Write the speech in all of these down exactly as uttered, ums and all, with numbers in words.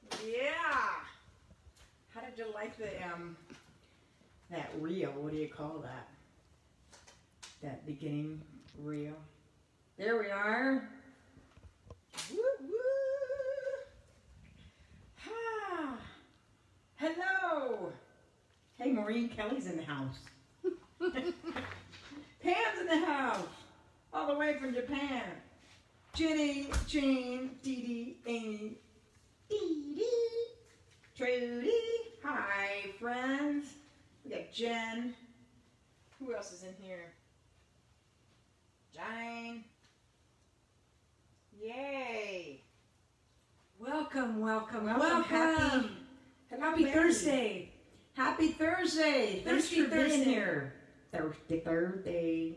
Yeah. How did you like the um that reel? What do you call that? That beginning reel. There we are. Woo woo. Ha. Hello. Hey, Maureen Kelly's in the house. Pam's in the house. All the way from Japan. Jenny, Jane, Dee Dee, Amy, Dee Dee, Trudy. Hi, friends. We got Jen. Who else is in here? Jane. Yay. Welcome, welcome, Welcome. welcome. Happy, Happy Mary. Thursday. Happy Thursday. Thanks Thirsty for being Thursday. here. Thursday, Thursday.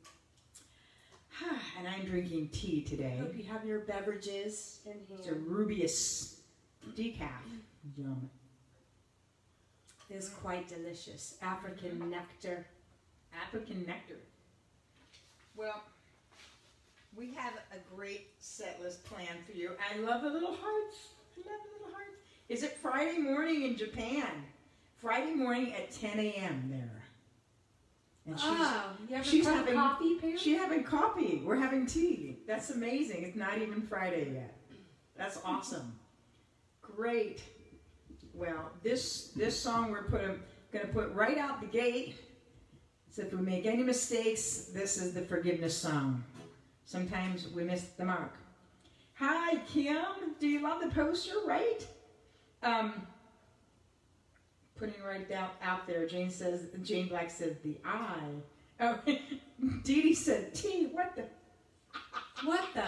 And I'm drinking tea today. Hope you have your beverages in It's a hand. Rubius decaf. Yum. It is quite delicious. African nectar. African nectar. Well, we have a great set list planned for you. I love the little hearts. I love the little hearts. Is it Friday morning in Japan? Friday morning at ten A M there. And she's, Oh, you have she's a cup having- of coffee, Pam? she's having coffee. We're having tea. That's amazing. It's not even Friday yet. That's awesome. Great. Well, this this song we're putting, gonna put right out the gate. So if we make any mistakes, this is the forgiveness song. Sometimes we miss the mark. Hi, Kim. Do you love the poster, right? Um, putting right out, out there. Jane says, Jane Black says the I. Oh, Dee Dee said T. What the? What the?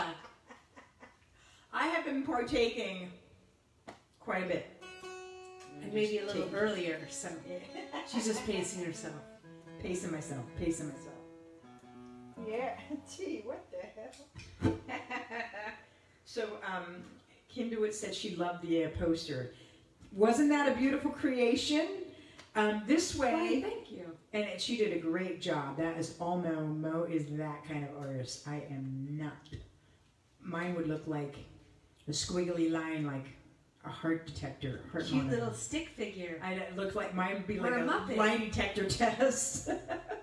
I have been partaking quite a bit. And maybe a little Tea. earlier, so she's just pacing herself. Pacing myself, pacing myself. Yeah, tea, what the hell? So, um, Kim DeWitt said she loved the uh, poster. Wasn't that a beautiful creation? Um, this Why, way, thank you. and it, she did a great job. That is all Mo. Mo is that kind of artist. I am not. Mine would look like a squiggly line, like a heart detector. Heart Cute monitor. little stick figure. I it looked like mine would be Or like a a, Muppet. lie detector test.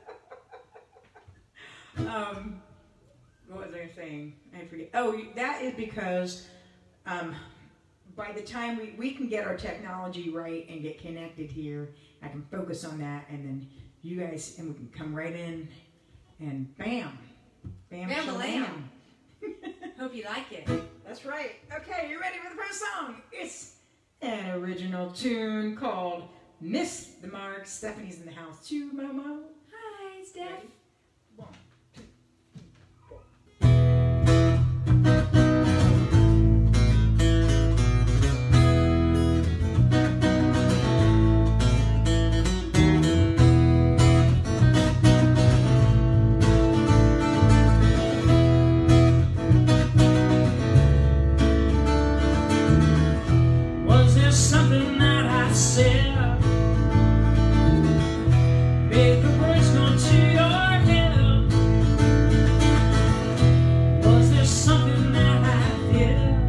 um, what was I saying? I forget. Oh, that is because um, by the time we, we can get our technology right and get connected here, I can focus on that, and then you guys, and we can come right in, and bam, bam, Bam-a-lam. shalam. Hope you like it. That's right. Okay, you ready for the first song? It's an original tune called Miss the Mark. Stephanie's in the house too, Momo. Hi, Steph. Ready? One, two, Was there something that I said? Made the words go to your head. Was there something that I did?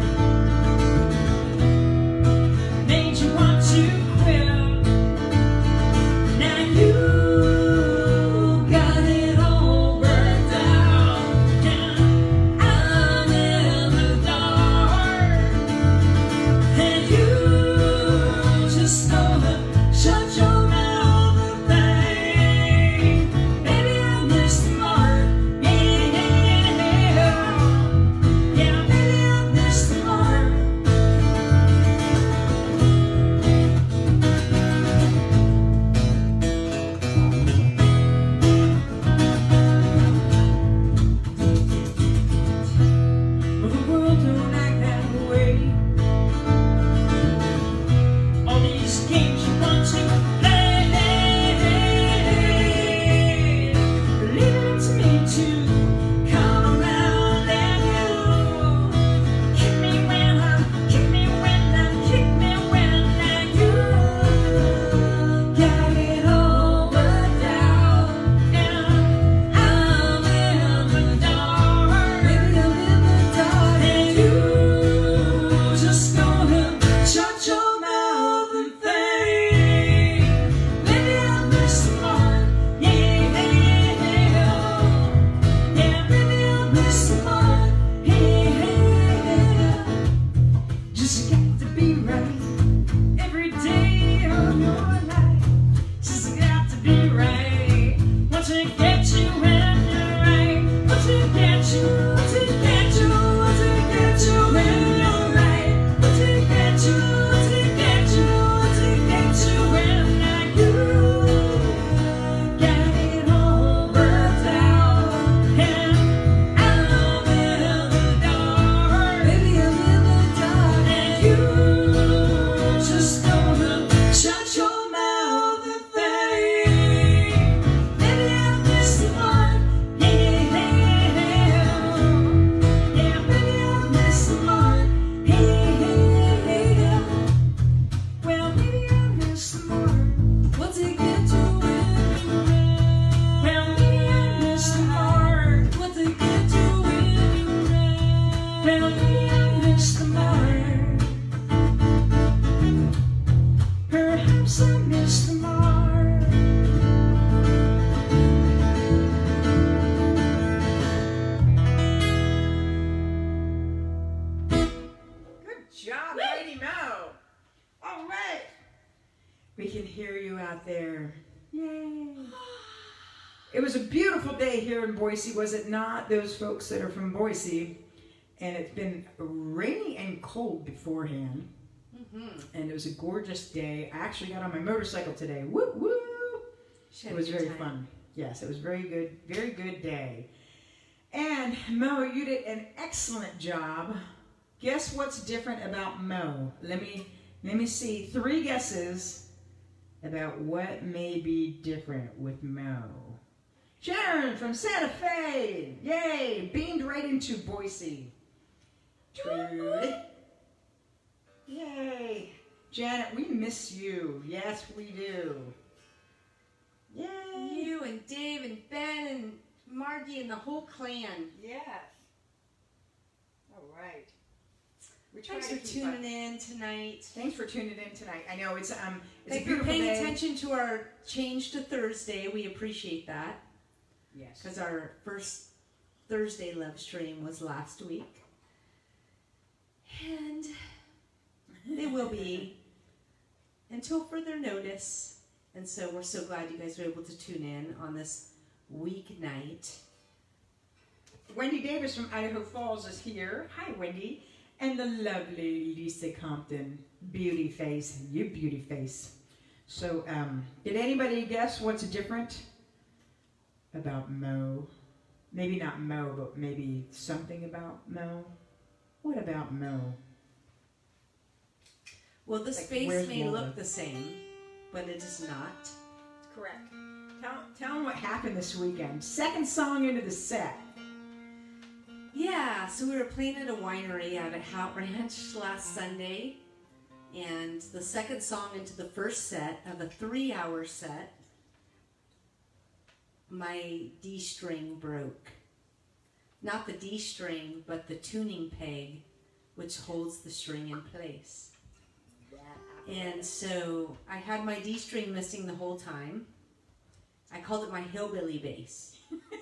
Made you want to quit? Now you got it all worked out, and I'm in the dark. And you Just got to be right. Every day of your life just got to be right. Want to get you when you're right. Want to get you, want to get you, want to get you when you're right. Want to get you, want to get you, want to get you when like you got it all worked out. And I'm in the dark, Baby, I'm in the dark. and you just gonna shut your mouth and think. Maybe I missed the mark. Yeah, yeah, yeah. Maybe I missed the mark. Yeah, yeah. Well, maybe I missed the mark. What's it get to when you're right? Well, maybe I missed the mark. What's it get to when you're right? Well, maybe I missed the mark. Perhaps I missed the mark. Good job, Lady Mo. All right. We can hear you out there. Yay. It was a beautiful day here in Boise, was it not? Those folks that are from Boise. And it's been rainy and cold beforehand. Mm-hmm. And it was a gorgeous day. I actually got on my motorcycle today. Woo woo! It was very fun. Yes, it was very good, very good day. And Mo, you did an excellent job. Guess what's different about Mo? Let me let me see. Three guesses about what may be different with Mo. Sharon from Santa Fe. Yay! Beamed right into Boise. Trudy. Yay! Janet, we miss you. Yes, we do. Yay! You and Dave and Ben and Margie and the whole clan. Yes. All right. We try Thanks to for keep up. tuning in tonight. Thanks for tuning in tonight. I know it's um it's Thanks a for beautiful paying day. attention to our change to Thursday. We appreciate that Yes. because our first Thursday live stream was last week. And they will be until further notice. And so we're so glad you guys were able to tune in on this weeknight. Wendy Davis from Idaho Falls is here. Hi, Wendy. And the lovely Lisa Compton. Beauty face. You beauty face. So, um, did anybody guess what's different about Mo? Maybe not Mo, but maybe something about Mo. What about Mo? Well, the Like, space where's may Waldo? look the same, but it is not. Correct. Tell, tell them what happened this weekend. Second song into the set. Yeah, so we were playing at a winery out at Hout Ranch last Sunday, and the second song into the first set of a three-hour set, my D string broke. Not the D string, but the tuning peg, which holds the string in place. And so I had my D string missing the whole time. I called it my hillbilly bass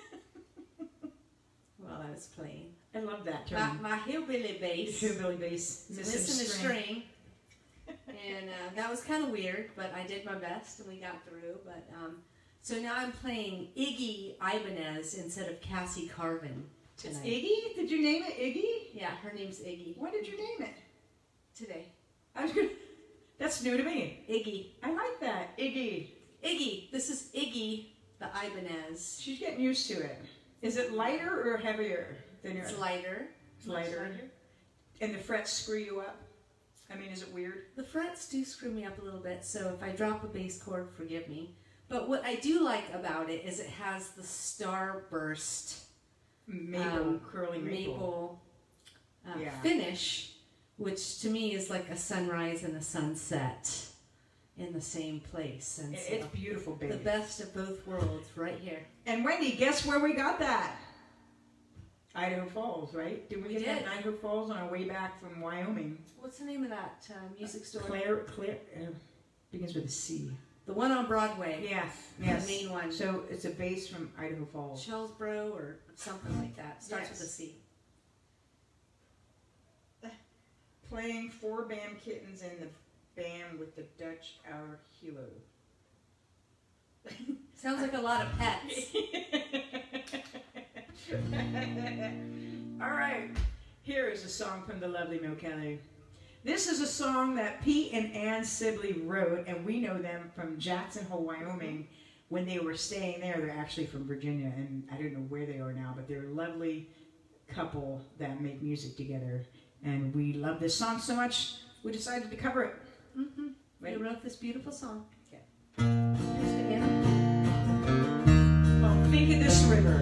while I was playing. I love that My, term. my hillbilly bass Hillbilly bass. is Missing missing a string. string. And uh, that was kind of weird, but I did my best and we got through. But um, so now I'm playing Iggy Ibanez instead of Cassie Carvin It's tonight. Iggy? Did you name it Iggy? Yeah, her name's Iggy What did you name it? today. I was gonna, that's new to me. Iggy. I like that. Iggy. Iggy. This is Iggy the Ibanez. She's getting used to it. Is it lighter or heavier than your? It's lighter. It's lighter. And the frets screw you up? I mean, is it weird? The frets do screw me up a little bit, so if I drop a bass chord, forgive me. But what I do like about it is it has the starburst Maple, Um, curly maple. maple uh, Yeah. finish, which to me is like a sunrise and a sunset in the same place. And It- so It's beautiful, baby. the best of both worlds right here. And Wendy, guess where we got that? Idaho Falls, right? Did we, We get that did. in Idaho Falls on our way back from Wyoming? What's the name of that uh, music store? Claire, Claire, uh, begins with a C. The one on Broadway. Yes, The yes. main one. So it's a bass from Idaho Falls. Shellsboro or something like that. Starts Yes. with a C. playing four bam kittens in the band with the Dutch Our Hilo. Sounds like a lot of pets. All right, here is a song from the lovely Mil Kelly. This is a song that Pete and Ann Sibley wrote, and we know them from Jackson Hole, Wyoming. When they were staying there, they're actually from Virginia, and I don't know where they are now, but they're a lovely couple that make music together. And we love this song so much, we decided to cover it. Mm-hmm. They Ready? wrote this beautiful song. Okay. Here's the anthem. Oh, think of this river.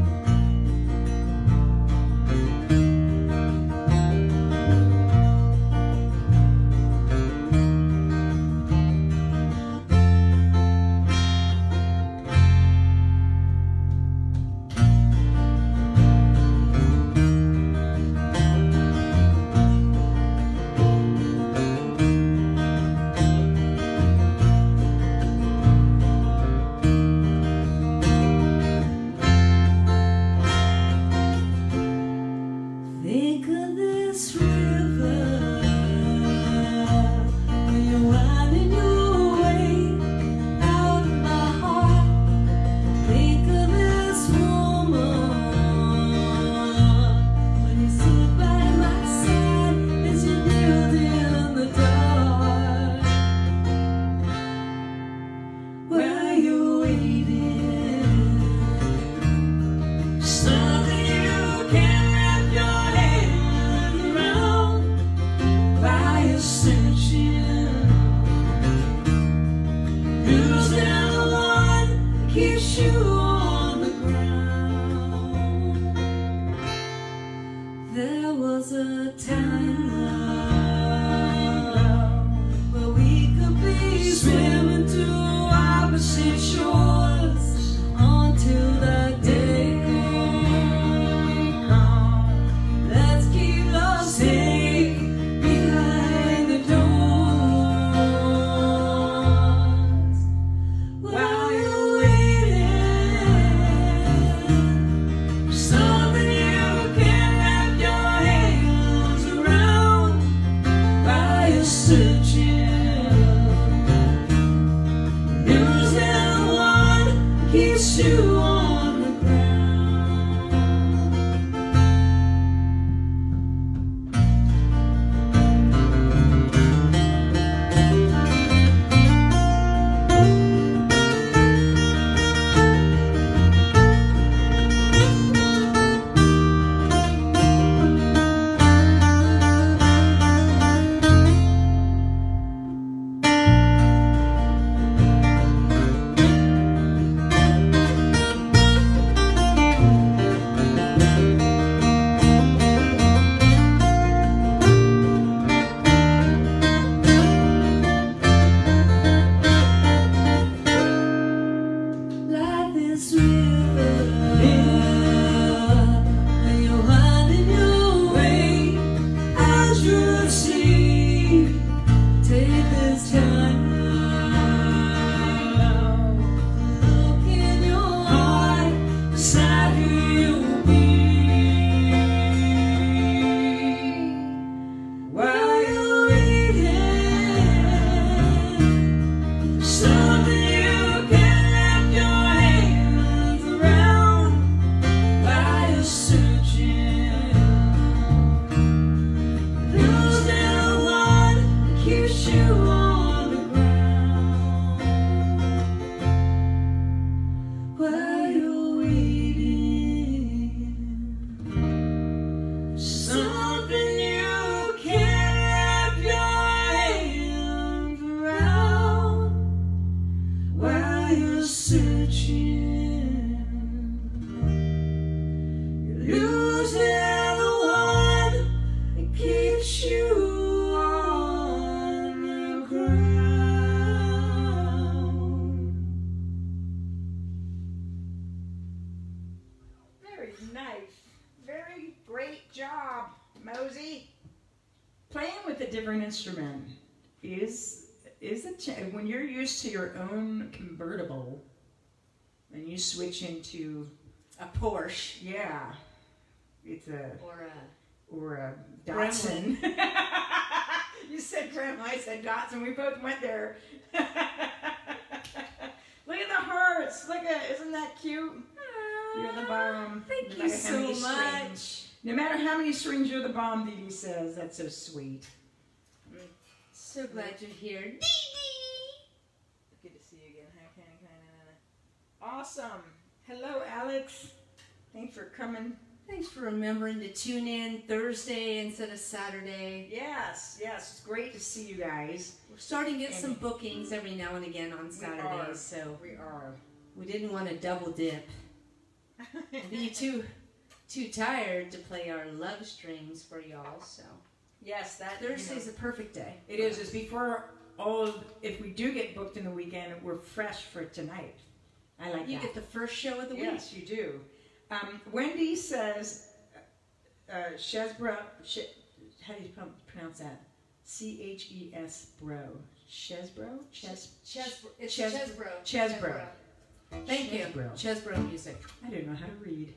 Think of this river when you're winding your way out of my heart. Think of this woman when you sit by my side as you kneel in the dark. While you're waiting, something you can't wrap your head around. While you're searching, losing the one that keeps you on the ground. There was a time where we could be swimming to opposite shores until that day comes. Let's keep love safe behind the doors. While you're waiting, something you can't wrap your hands around. While you're searching, losing one keeps you on the ground. Like this river, when you're winding your way out to sea, take this time, look in your heart, decide who you'll be. While you're waiting, something you can't wrap your hands around. While you're searching, losing one keeps you on the ground. While you're waiting, something you can't wrap your hands around. While you're searching, you're losing the one that keeps you on the ground. Very nice. Very great job, Mosey. Playing with a different instrument is is a ch- when you're used to your own convertible and you switch into A Porsche yeah, it's a or a or a Datsun. I said dots, and we both went there. Look at the hearts. Look at, isn't that cute? You're the bomb. Thank No you matter how so many strings. much. No matter how many strings, you're the bomb, Dee Dee says. That's so sweet. So glad you're here. Dee Dee! Good to see you again. Hi, Candy, Candy. Awesome. Hello, Alex. Thanks for coming. Thanks for remembering to tune in Thursday instead of Saturday. Yes, yes. It's great to see you guys. We're starting to get And- some bookings every now and again on are. Saturdays, so We are. we didn't want to double dip. And be too too tired to play our love strings for y'all, so Yes, that you know, Thursday's a perfect day. it is. It's before all. Of, if we do get booked in the weekend, we're fresh for tonight. I like You that. get the first show of the week. Yes, you do. Um, Wendy says, uh, Chesbro. Sh- how do you pro- pronounce that? C H E S bro. Chesbro. Ches. Chesbro. It's Ches- Chesbro. Chesbro. Thank you. Chesbro. Chesbro music. I don't know how to read.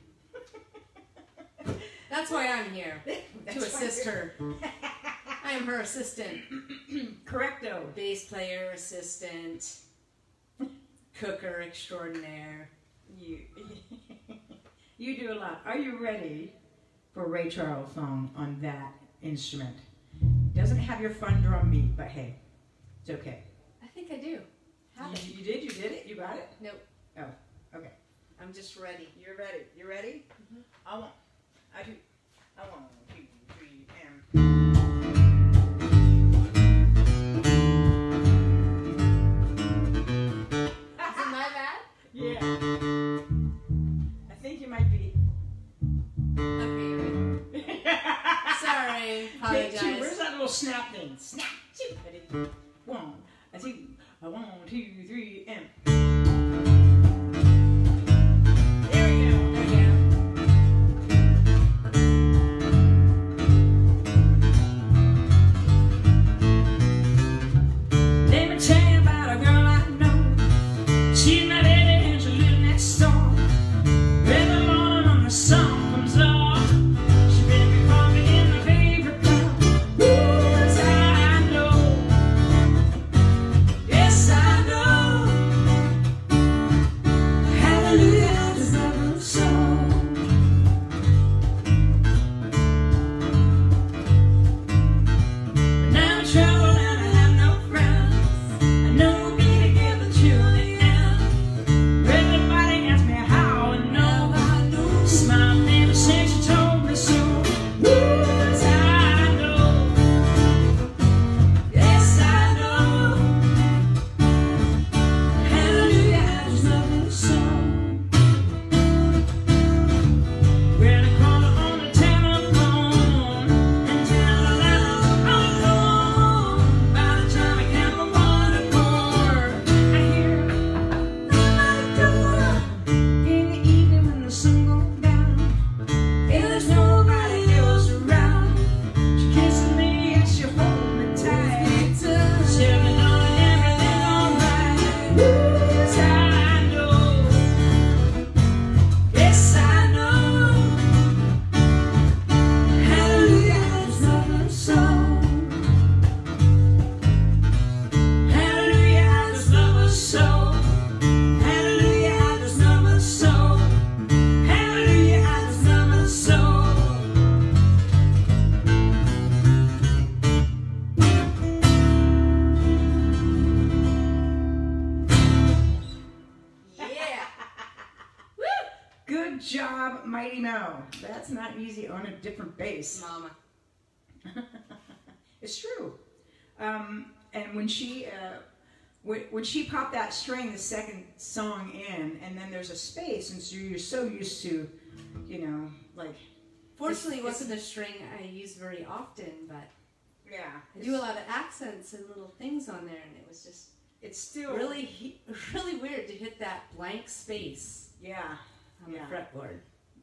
That's why I'm here, to That's why assist you're- her. I am her assistant. Correcto. Bass player, assistant, cooker extraordinaire. You, you do a lot. Are you ready for Ray Charles song on that instrument? Doesn't have your fun drum beat, but hey, it's okay. I think I do. Have it. You, you did, you did it, you got it? Nope. Oh, okay. I'm just ready. You're ready. You ready? Mhm. I want, I do, I want two, three, and. Is it my bad? Yeah. I think you might be. Okay, you're ready. Sorry. Take two. Apologize. Where's that little snap thing? Snap two. Ready? One. I think. I one, two, three, and. There we go. There we go. Let me tell you about a girl I know. She's my baby and she lives next door. Every morning when the sun comes up, she brings me coffee in my favorite cup. Ooh, yes I know. Yes I know. Hallelujah, I just love her so. But now I'm troubled and I have no friends. I know we'll be together till the end. Everybody asks me how I know. Smile never said she told me so. Ooh, yes I know. Yes I know. Hallelujah, I just love her so. When I call her on the telephone and tell her that I'm home, by the time I count from one to four, I hear her knock my door. In the evening when the sun goes down, and there's nobody else around, she kisses me and she holds me tight, tell me darling everything's alright. Ooh, yes I know. Yes I know. Hallelujah, I just love her so. Hallelujah, I just love her so. Hallelujah, I just love her so. Hallelujah, I just love her so. Yeah. Good job, Mighty Mo. That's not easy on a different bass. Mama. It's true. Um, and when she uh, when, when she popped that string, the second song in, and then there's a space, and so you're so used to, you know, like Fortunately, it It's- wasn't a string I use very often, but yeah, I do a lot of accents and little things on there, and it was just It's still really, he- really weird to hit that blank space yeah. on Yeah. the fretboard.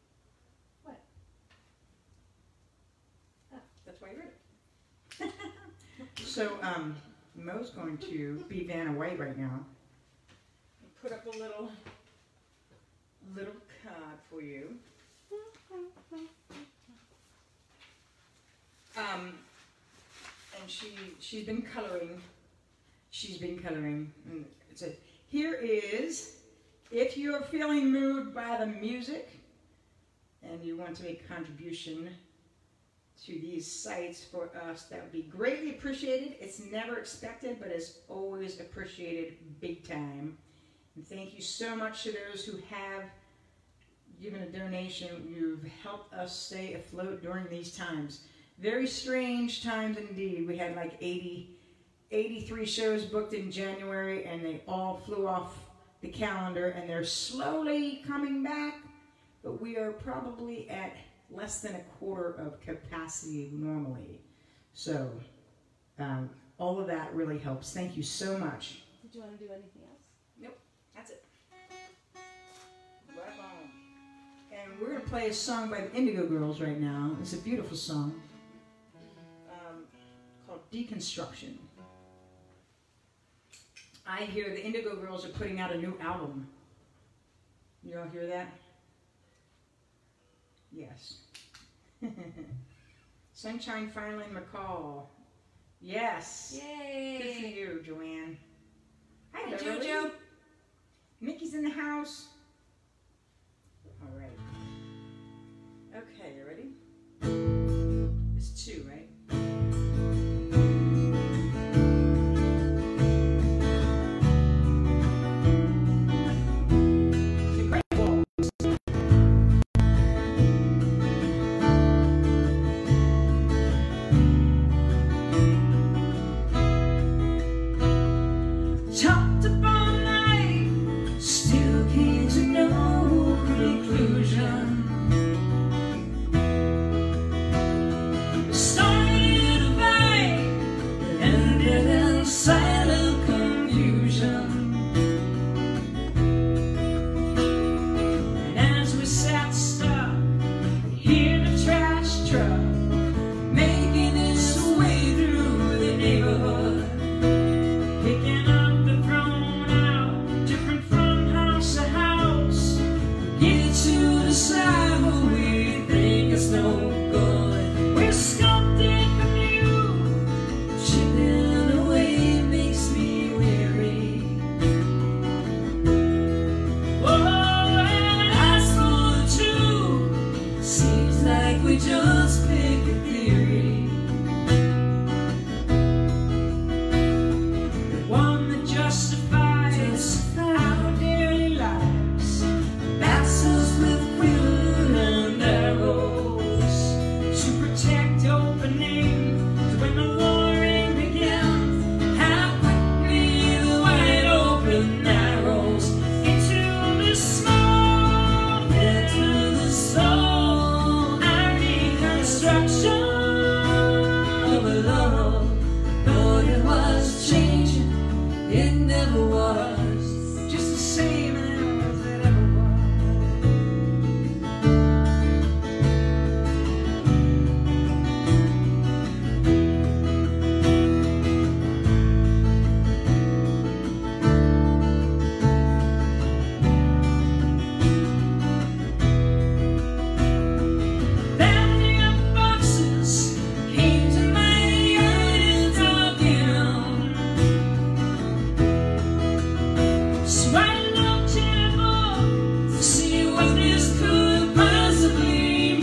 That's why you read it. So um, Mo's going to be Vanna White right now. Put up a little little card for you. Um, and and she she's been coloring. She's been coloring. And it said, here is, if you are feeling moved by the music and you want to make a contribution to these sites for us, that would be greatly appreciated. It's never expected, but it's always appreciated big time. And thank you so much to those who have given a donation. You've helped us stay afloat during these times. Very strange times indeed. We had like eighty, eighty-three shows booked in January, and they all flew off the calendar, and they're slowly coming back, but we are probably at less than a quarter of capacity normally. So um, all of that really helps. Thank you so much. Did you want to do anything else? Nope, that's it. Right on. And we're going to play a song by the Indigo Girls right now. It's a beautiful song um, called Deconstruction. I hear the Indigo Girls are putting out a new album. You all hear that? Yes. Sunshine Finally McCall. Yes. Yay! Good for you, Joanne. Hi, Hi, Beverly. Jojo. Mickey's in the house. All right. Okay, you ready? It's two, right? Talked upon night, still came to no conclusion. Started a fight that ended in silent confusion. And as we sat stuck, we hear the trash truck making its way through the neighborhood, picking up the thrown out, different from house to house. Get to decide what we think is no good. We're sculpted from you, chipping away makes me weary. Oh, and as for the two, seems like we just picked a theory. One that justifies our daily lives, bats us with quill and arrows to protect openings when the warring begins. How quickly the wide open arrows into the smoke, into the soul, our reconstruction of a love. Though it was changing, it never was just the same as it ever was. Bounding up boxes came to my yard and dug in. So I looked in a book to see what this could possibly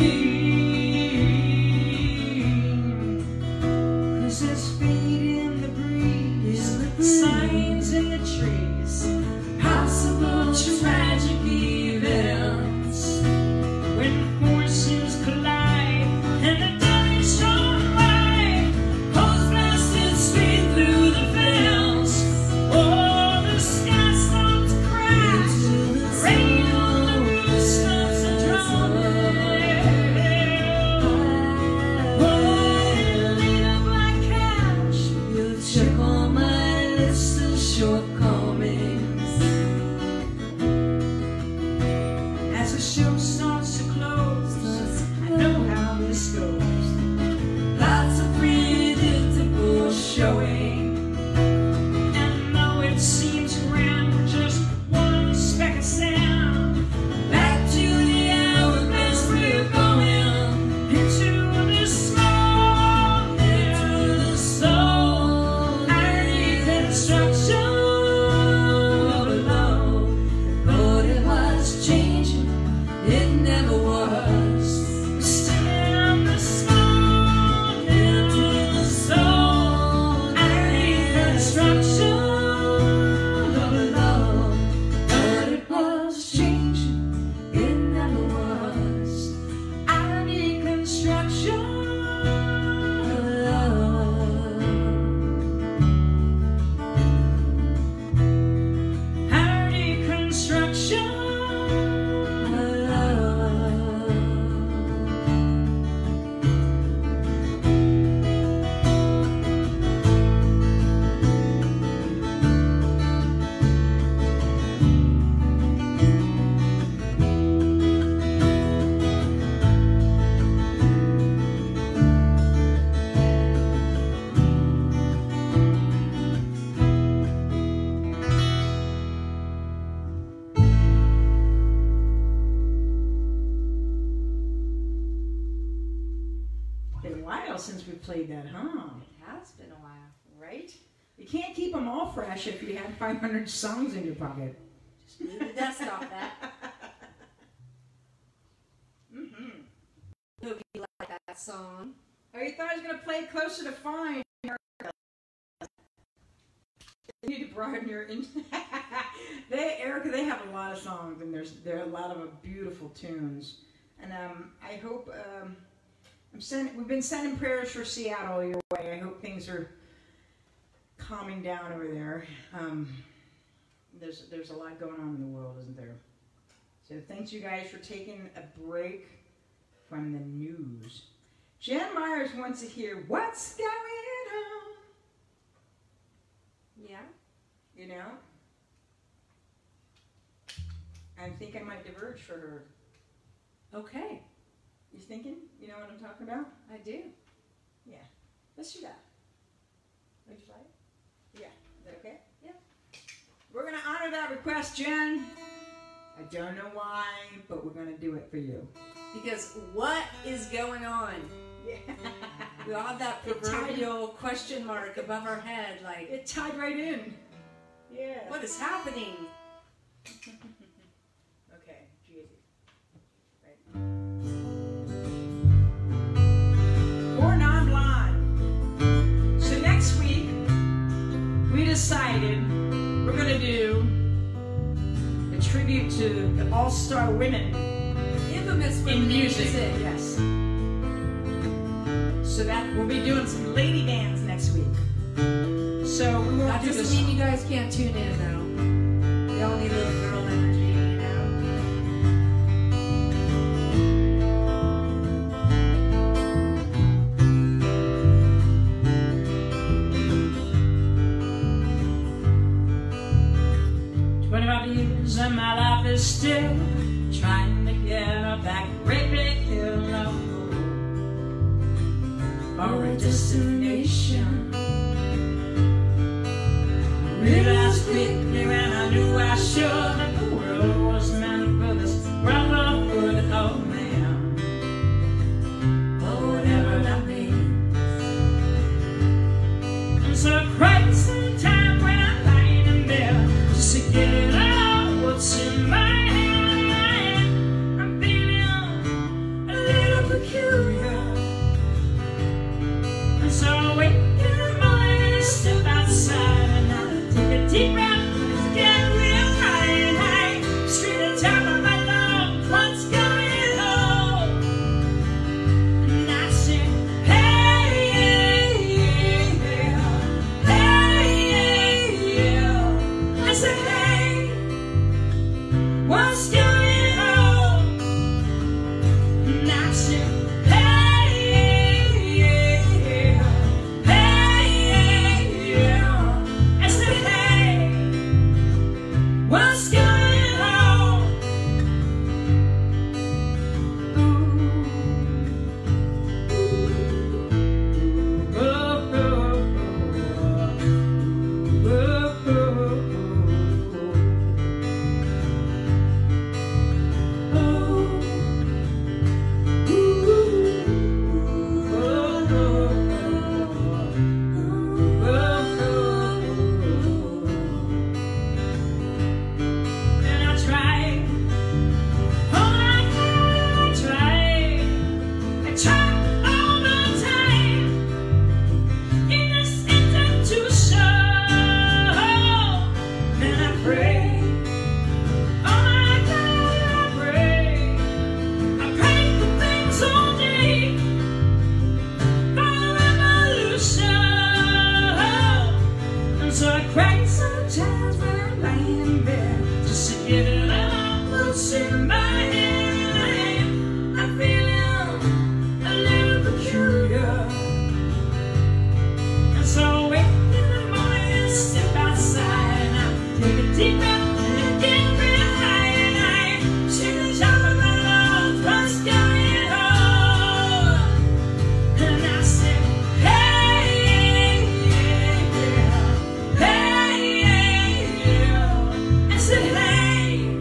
mean. 'Cause there's fate in the breeze, signs in the trees, possible tragic events when forces collide and the devil strong light goes blasted straight through the fence. Oh, the sky starts to crack, rain on the roof starts to drop. Oh, and laid up like cash, you'll check on my list of shortcomings. As the show starts to close, I know how this goes. Lots of predictable showing, and though it seems grand, we're just one speck of sand. Back to the hourglass we're going, into the smoke, into the soul. played that, huh? It has been a while. Right? You can't keep them all fresh if you have five hundred songs in your pocket. Just blew the dust off that. Mm-hmm. Hope you like that song. Oh, you thought I was going to play Closer to Fine? You need to broaden your... In- they, Erica, they have a lot of songs, and there's there are a lot of beautiful tunes. And um, I hope... Um, I'm send, we've been sending prayers for Seattle your way. I hope things are calming down over there. Um, there's there's a lot going on in the world, isn't there? So thanks you guys for taking a break from the news. Jen Myers wants to hear what's going on. Yeah? You know? I think I might diverge for her. Okay. You thinking? You know what I'm talking about? I do. Yeah. Let's do that. Would you like? Yeah. Is that okay? Yeah. We're going to honor that request, Jen. I don't know why, but we're going to do it for you. Because what is going on? Yeah. We all have that proverbial question mark above our head, like, It tied right in. Yeah. what is happening? Okay, G A Z. Right. Or non-blind. So next week, we decided we're going to do a tribute to the all-star women Infamous women in music. Yes. So that we'll be doing some lady bands next week. So we won't That do doesn't this. mean you guys can't tune in, though. We all need a little girl energy, you know? twenty-five years and my life is still trying to get her back. Great big hill of or a destination. Realized quickly when I knew I should that the world was meant for this brotherhood of man. Oh, whatever that means. And so crazy time when I'm lying in bed just to get out what's in my hand. I'm feeling a little peculiar. And so I wake in the morning and step outside and I take a deep breath and get real high and high. Scream the top of my lungs, what's going on? And I sing, hey, yeah, yeah, hey, yeah, yeah. I say, hey, what's going on? And I sing, hey, yeah, hey, yeah. I say, hey, what's going on? Ooh, ooh, ooh, ooh, and I tried, oh I tried, I tried all the time in this institution, and I pray, oh my God, I pray, I pray for things all day, for revolution, and so I cry sometimes when I'm lying in bed, just to get it out what's in my head. I'm feeling a little peculiar, and so I wake in the morning and step outside and I take a deep breath and get real high and I sing the top of my lungs, what's going on? And I say, hey, yeah, hey, yeah. I said, hey,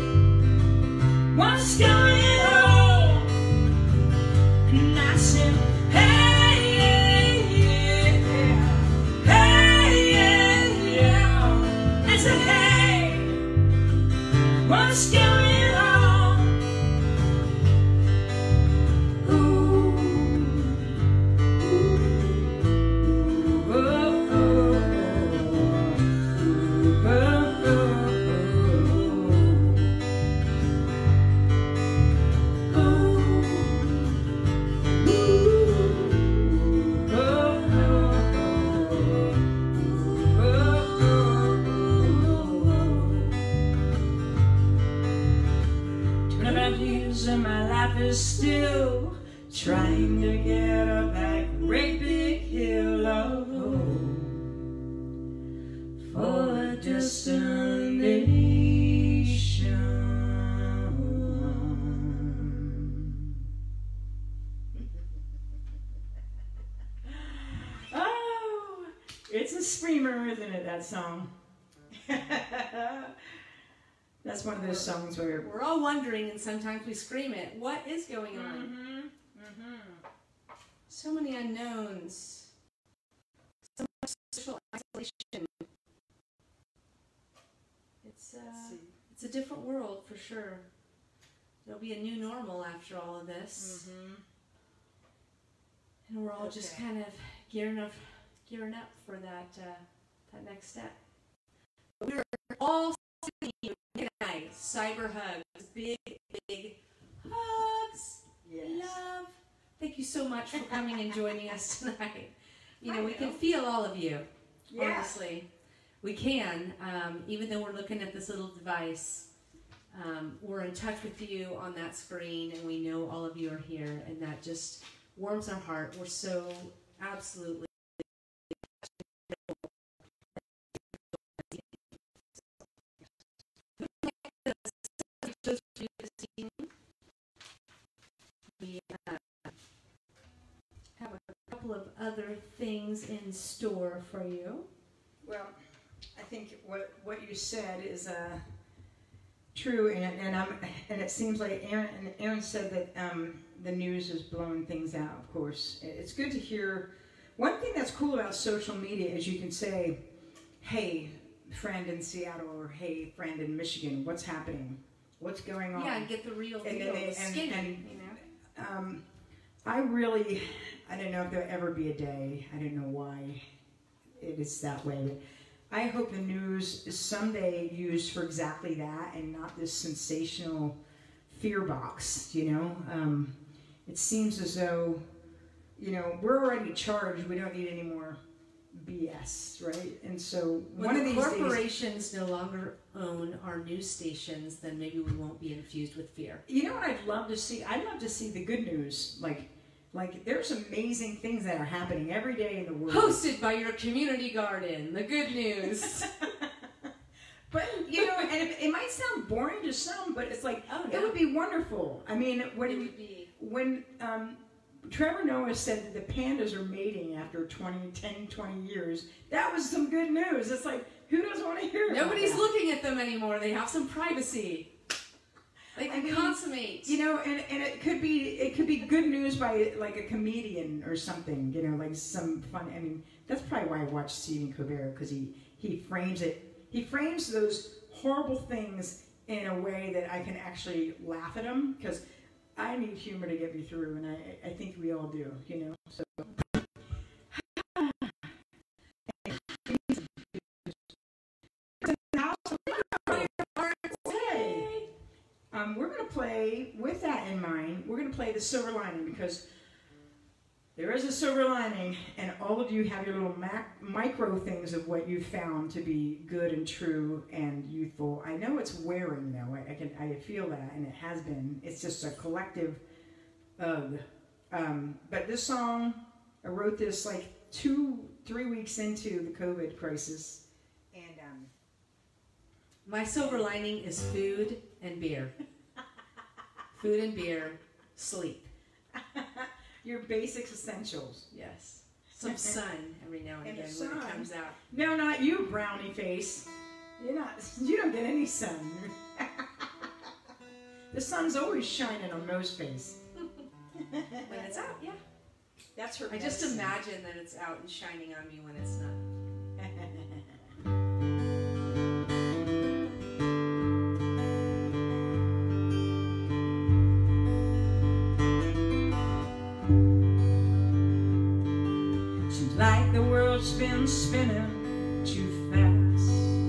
still trying to get up that great big hill of hope for a destination. Oh, it's a screamer, isn't it, that song? That's one of those songs where We're all wondering, and sometimes we scream it. What is going on? mm-hmm, mm-hmm. So many unknowns. So much social isolation. It's uh, it's a different world for sure. There'll be a new normal after all of this, Mm-hmm. and we're all just Okay. kind of gearing up, gearing up for that uh, that next step. We're all sending you good night, cyber hugs, big big hugs. Yes. Love. Thank you so much for coming and joining us tonight. You know, I we can know. feel all of you, Yes. honestly. We can, um, even though we're looking at this little device. Um, we're in touch with you on that screen, and we know all of you are here, and that just warms our heart. We're so absolutely we uh, have a couple of other things in store for you. Well, I think what what you said is uh, true, and and I'm and it seems like Aaron and Aaron said that um, the news is blowing things out. Of course, it's good to hear. One thing that's cool about social media is you can say, "Hey, friend in Seattle," or "Hey, friend in Michigan, what's happening? What's going on?" Yeah, and get the real And deal, then they- the and- skinny, and- you know. Um, I really, I don't know if there'll ever be a day. I don't know why it is that way. But I hope the news is someday used for exactly that, and not this sensational fear box. You know, um, it seems as though, you know, we're already charged. We don't need any more B S, right? And so When one the of these days. corporations no longer own our news stations, then maybe we won't be infused with fear. You know what I'd love to see? I'd love to see the good news. Like, like there's amazing things that are happening every day in the world. Hosted by your community garden, the good news. But you know, and it, it might sound boring to some, but it's like Oh, it no. would be wonderful. I mean, It when would be. when um, Trevor Noah said that the pandas are mating after twenty, ten, twenty years, that was some good news. It's like, who doesn't want to hear about Nobody's that? looking at them anymore. They have some privacy. They I can mean, consummate. You know, and, and it could be it could be good news by like a comedian or something. You know, like some fun. I mean, that's probably why I watch Stephen Colbert, because he he frames it. He frames those horrible things in a way that I can actually laugh at them, because I need humor to get me through, and I I think we all do. You know, so. Um, we're going to play, with that in mind, we're going to play the silver lining, because there is a silver lining, and all of you have your little mac- micro things of what you found to be good and true and youthful. I know it's wearing, though. I, I can I feel that, and it has been. It's just a collective ugh. Um, but this song, I wrote this like two, three weeks into the COVID crisis, and um, My silver lining is food and beer. Food and beer, sleep. your basic essentials. Yes. Some sun every now and, And again the when it sun. comes out. No, not you, brownie face. You're not. You don't get any sun. The sun's always shining on Mo's face. When it's out, yeah. That's her. I just medicine. imagine that it's out and shining on me when it's not. Seems like the world's been spinning too fast.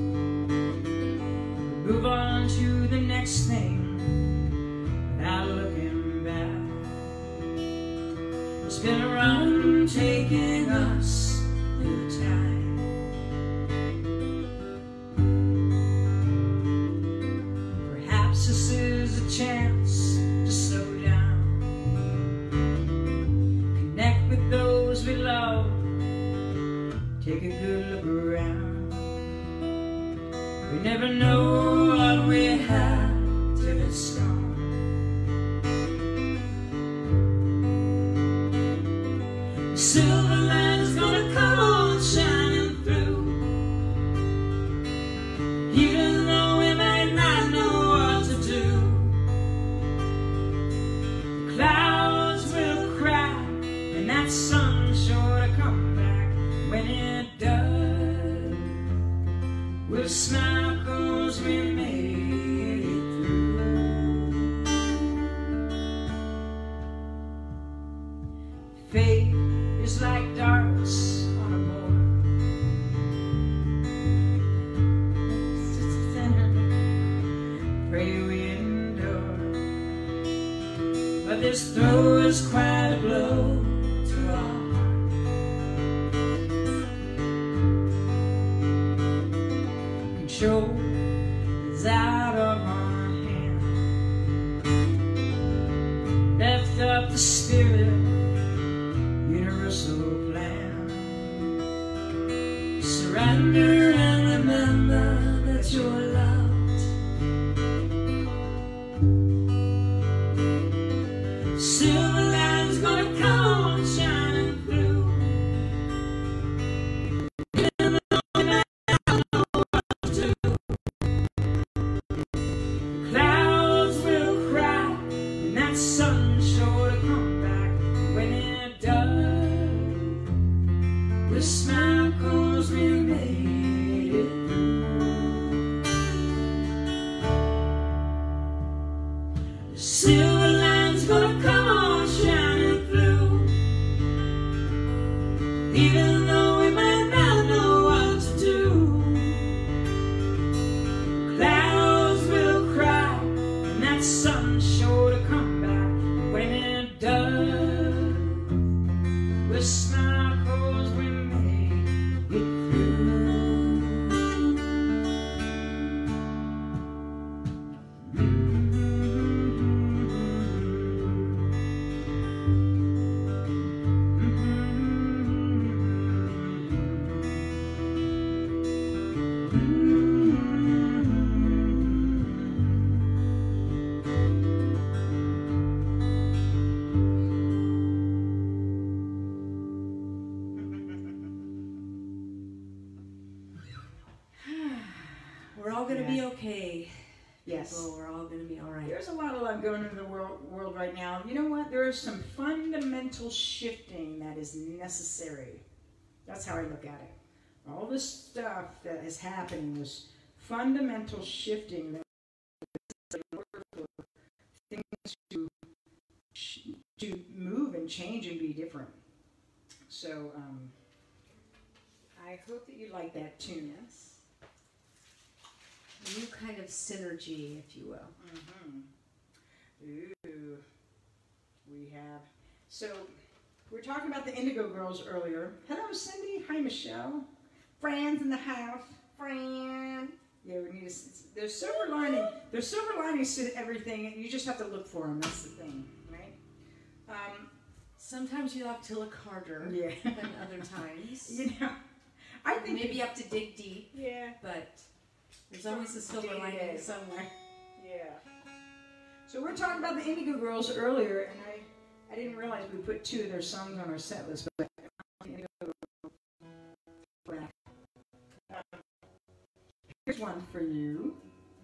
Move on to the next thing without looking back. It's been a run taking us through time. Perhaps this is a chance to slow down. never know what we have till it's gone. The silver light is gonna come on shining through, even though we may not know what to do. The clouds will cry, and that sun's sure to come back. When it does, we'll smile 'cause we made it through. Faith is like darts on a board. Pray we endure, but this throw is quite a blow to our heart. Control is out of our hand. Left up the spirit, universal plan. Surrender and remember that you're loved. Silver light's gonna come on shining through. Even though we may not know what to do, the clouds will cry, and that sun's sure to come back. When it does, we'll smile 'cause we made it through. The silver light's gonna come on shining through, even though we might not know what to do. Clouds will cry, and that sun's sure to come back. When it does, we'll smile 'cause we made it through. We're all gonna be okay. Yes. People, we're all gonna be all right. There's a lot of love going into the world, world right now. You know what? There is some fundamental shifting that is necessary. That's how I look at it. All this stuff that is happening was fundamental shifting that in order for things to, to move and change and be different. So um, I hope that you like that tune. Yes. New kind of synergy, if you will. Mm-hmm. Ooh, we have. So we were talking about the Indigo Girls earlier. Hello, Cindy. Hi, Michelle. Fran's in the house. Fran. Yeah, we need to. There's silver lining. There's silver linings to everything. You just have to look for them. That's the thing, right? Um, Sometimes you have to look harder yeah. than other times. You know, I think Maybe you have to dig deep, yeah. but there's always a silver Dig lining it. somewhere. Yeah. So we were talking about the Indigo Girls earlier, and I, I didn't realize we put two of their songs on our set list. But um, here's one for you.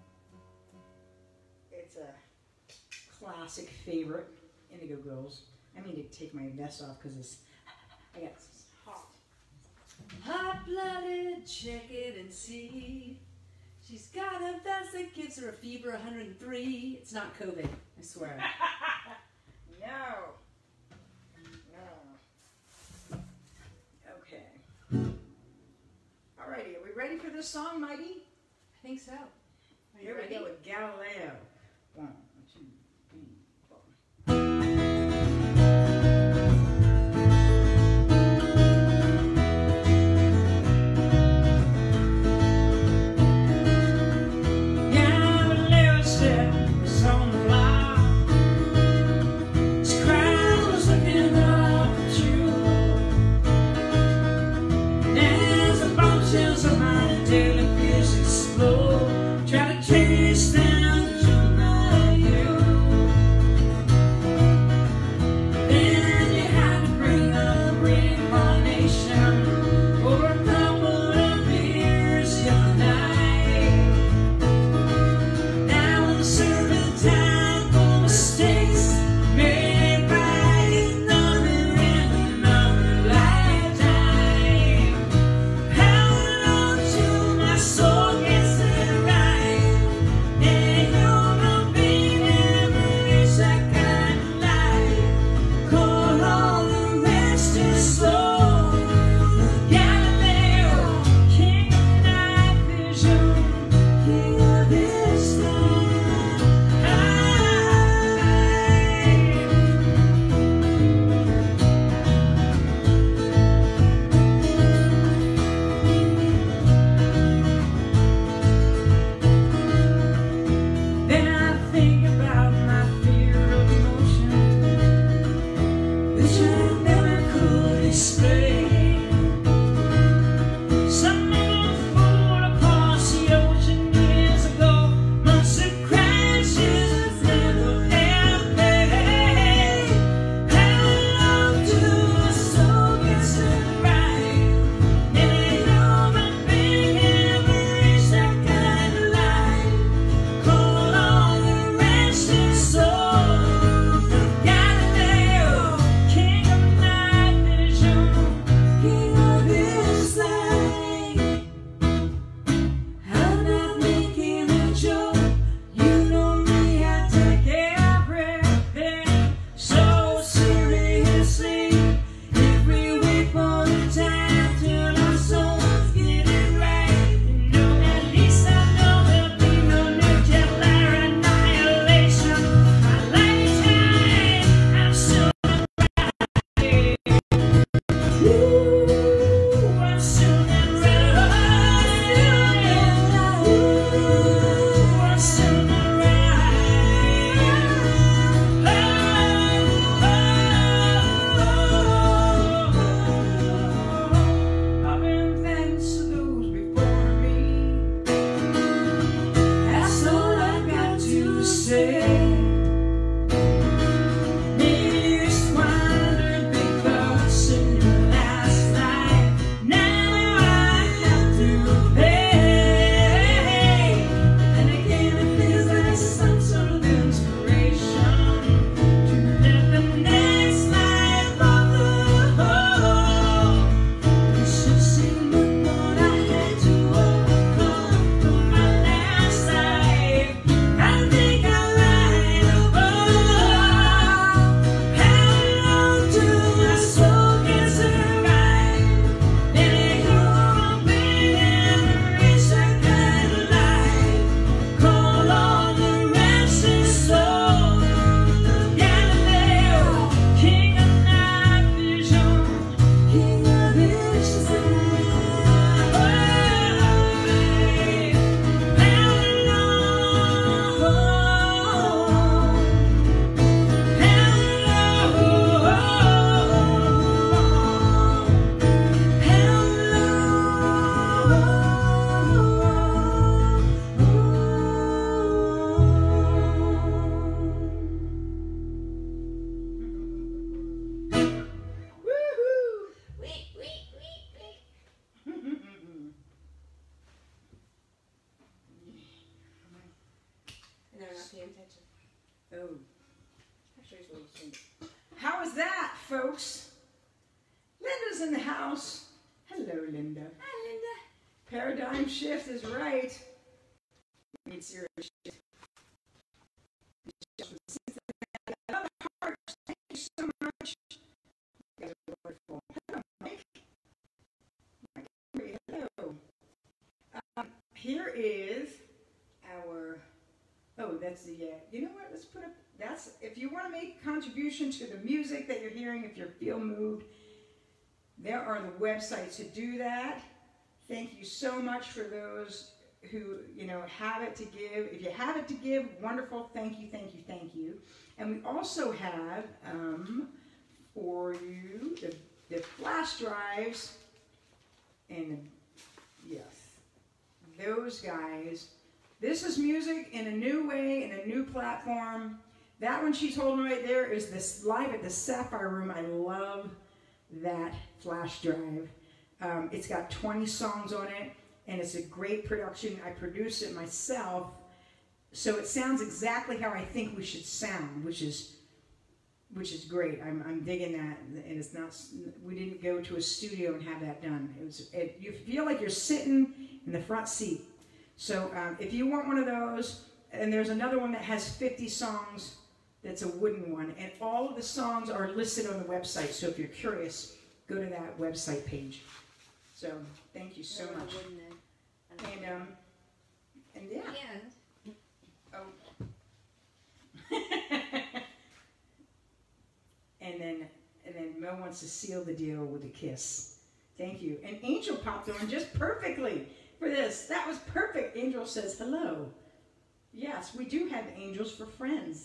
It's a classic favorite, Indigo Girls. I need to take my vest off because it's I got it's hot. Hot-blooded, check it and see. She's got a vest that gives her a fever one hundred three. It's not COVID, I swear. No. No. Okay. Alrighty, are we ready for this song, Mighty? I think so. Are you Here we ready? go with Galileo. One, two, three, four. Galileo said it's on the block. His crowd was looking up at you. And as the bombshells of my daily fears explode, Oh. How was that, folks? Linda's in the house. Hello, Linda. Hi, Linda. Paradigm shift is right. I need serious shift. Thank you so much. You guys are wonderful. Hello, Mike. Mike, hello. Um, here is our. Oh, that's the. Uh, you know what? Let's put up. That's if you want to make a contribution to the music that you're hearing. If you feel moved, there are the websites to do that. Thank you so much for those who you know have it to give. If you have it to give, wonderful. Thank you, thank you, thank you. And we also have um, for you the, the flash drives and yes, those guys. This is music in a new way, in a new platform. That one she's holding right there is this live at the Sapphire Room. I love that flash drive. Um, it's got twenty songs on it, and it's a great production. I produce it myself, so it sounds exactly how I think we should sound, which is which is great. I'm, I'm digging that, and it's not. We didn't go to a studio and have that done. It was. It, you feel like you're sitting in the front seat. So um, if you want one of those, and there's another one that has fifty songs, that's a wooden one, and all of the songs are listed on the website, so if you're curious, go to that website page. So thank you so much. And, um, and yeah. And Oh. and then, and then Mel wants to seal the deal with a kiss. Thank you. And Angel popped on just perfectly for this. That was perfect. Angel says hello. Yes, we do have angels for friends.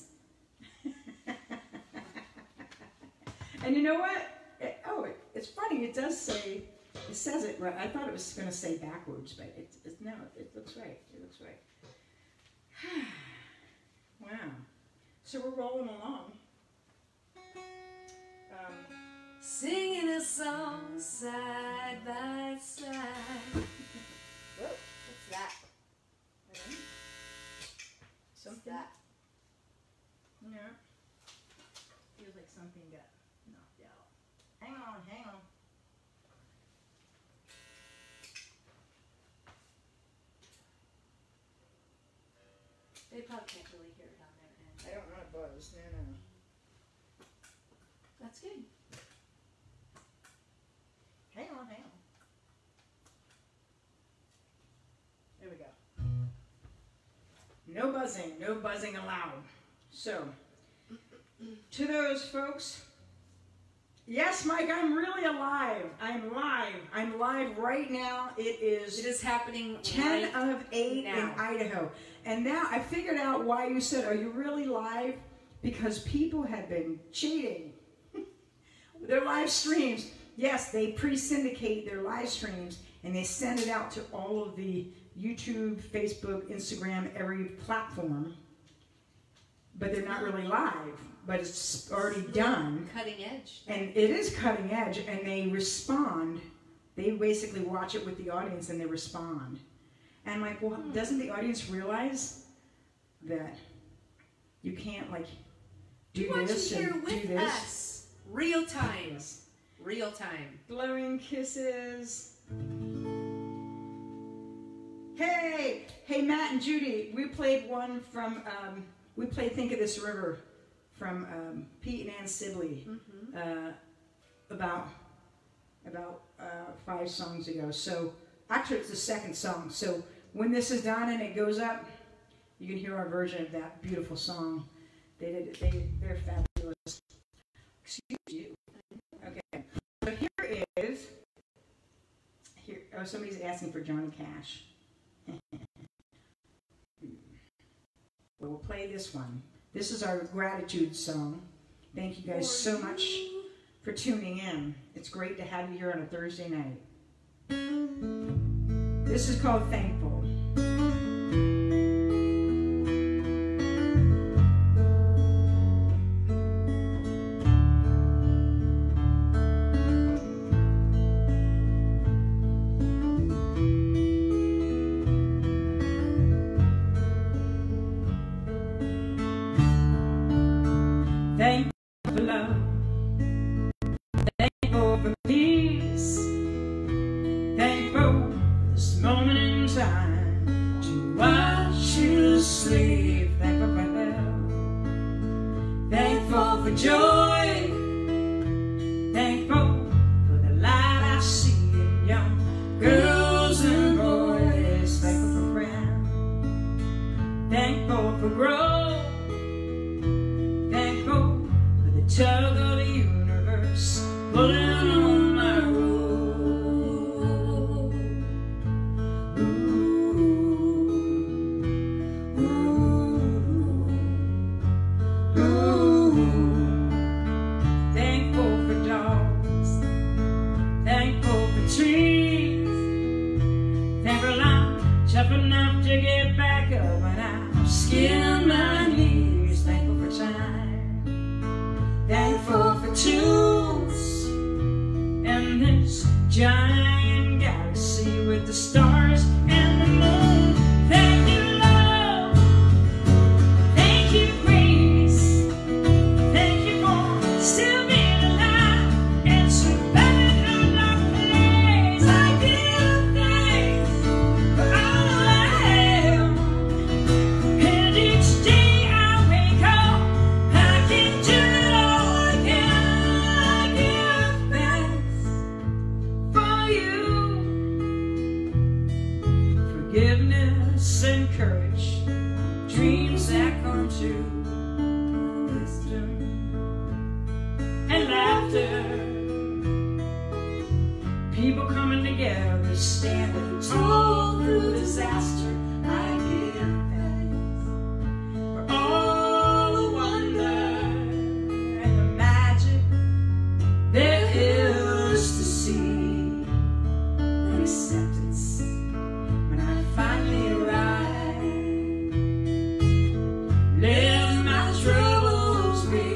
And you know what? It, oh, it, it's funny. It does say, it says it right. I thought it was going to say backwards, but it, it, no, it looks right. It looks right. Wow. So we're rolling along. Um, singing a song side by side. Whoa, what's that? Something. Something? That? Yeah. Feels like something got knocked out. Hang on, hang on. They probably can't really hear it on their end. I don't want to buzz. No, no. That's good. Hang on, hang on. There we go. No buzzing, no buzzing allowed. So, to those folks, yes, Mike, I'm really alive. I'm live. I'm live right now. It is, It is happening ten right of eight now. in Idaho. And now I figured out why you said, are you really live? Because people have been cheating. Their live streams, yes, they pre-syndicate their live streams and they send it out to all of the YouTube, Facebook, Instagram, every platform. But they're not really live, but it's already done. Cutting edge. And it is cutting edge, and they respond They basically watch it with the audience and they respond. And I'm like, well, doesn't the audience realize that you can't like do Why don't this you and hear with do this? us? Real time. Real time. Blowing kisses. Hey, hey, Matt and Judy, we played one from, um, we played Think of This River from um, Pete and Ann Sibley Mm-hmm. uh, about, about uh, five songs ago. So, actually it's the second song. So, when this is done and it goes up, you can hear our version of that beautiful song. They did, they, they're fabulous. Excuse you. Okay, so here is, here, oh, somebody's asking for Johnny Cash. Well, we'll play this one. This is our gratitude song. Thank you guys so much for tuning in. It's great to have you here on a Thursday night. This is called Thankful. Thankful for love, thankful for peace, thankful for this moment in time to watch you sleep, thankful for health, thankful for joy, thankful for the light I see in young girls and boys, thankful for friends, thankful for growth, tug of the universe pulling on my road. Ooh, ooh, ooh. Thankful for dogs, thankful for trees, thankful I'm tough enough to get back up when I skin my knees, thankful for time, thankful for tools and this giant galaxy with the stars and the moon. Thank you, love. Thank you, grace. Thank you for still being alive and surviving another place. I give thanks for all I have, and each day I wake up, I can do forgiveness and courage, dreams that come true, wisdom and laughter, people coming together, standing tall through disaster. I give thanks for all the wonder and the magic there is to see, and acceptance when I finally arrive, let my troubles be.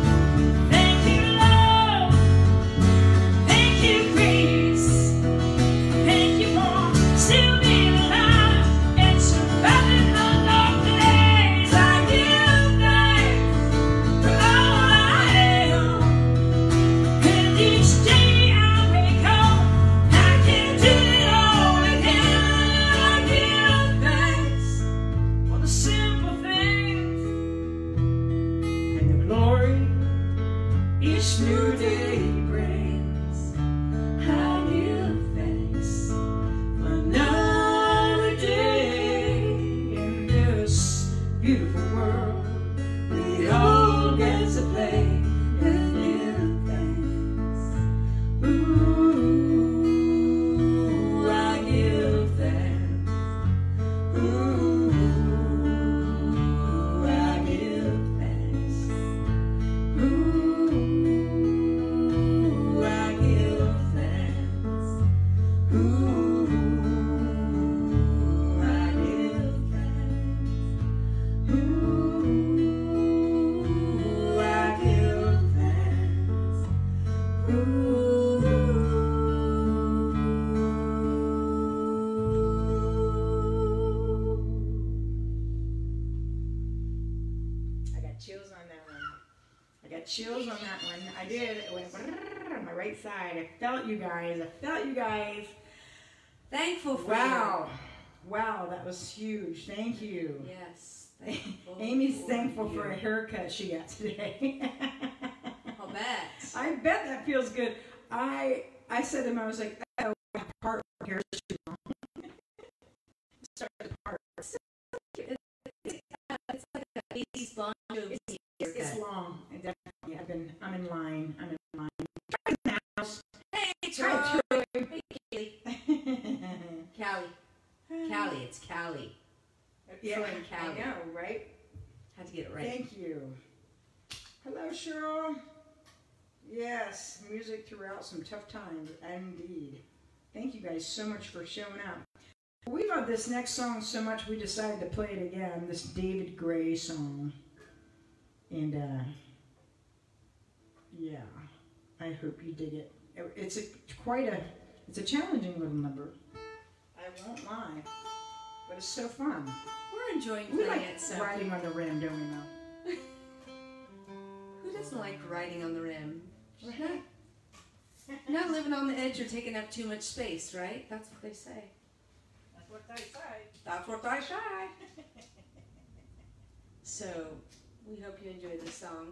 Thank you, love. Thank you, grace. chills on that one. I did. It went brrrr on my right side. I felt you guys. I felt you guys. Thankful for Wow. Wow, that was huge. Thank you. you. Yes. Thankful Amy's for thankful you. for a haircut she got today. I'll bet. I bet that feels good. I I said to him, I was like, oh, my part here is too long. Start the part. It's like a eighties Bon Jovi It's, haircut. it's long. I definitely, I've been, I'm in line. I'm in line. Try the mouse. Hey, Try Troy. Troy. Hey, Callie. Callie. Callie. It's Callie. Yeah, Troy and Callie. I know, right? Had to get it right. Thank you. Hello, Cheryl. Yes, music throughout some tough times, indeed. Thank you guys so much for showing up. We love this next song so much we decided to play it again, this David Gray song. And, uh, yeah, I hope you dig it. It's a quite a, it's a challenging little number. I won't lie, but it's so fun. We're enjoying We playing like it, so riding on the rim, don't we, Mel? who doesn't like riding on the rim? Not, not living on the edge or taking up too much space, right? That's what they say. That's what they say. That's what I say. So, we hope you enjoy this song.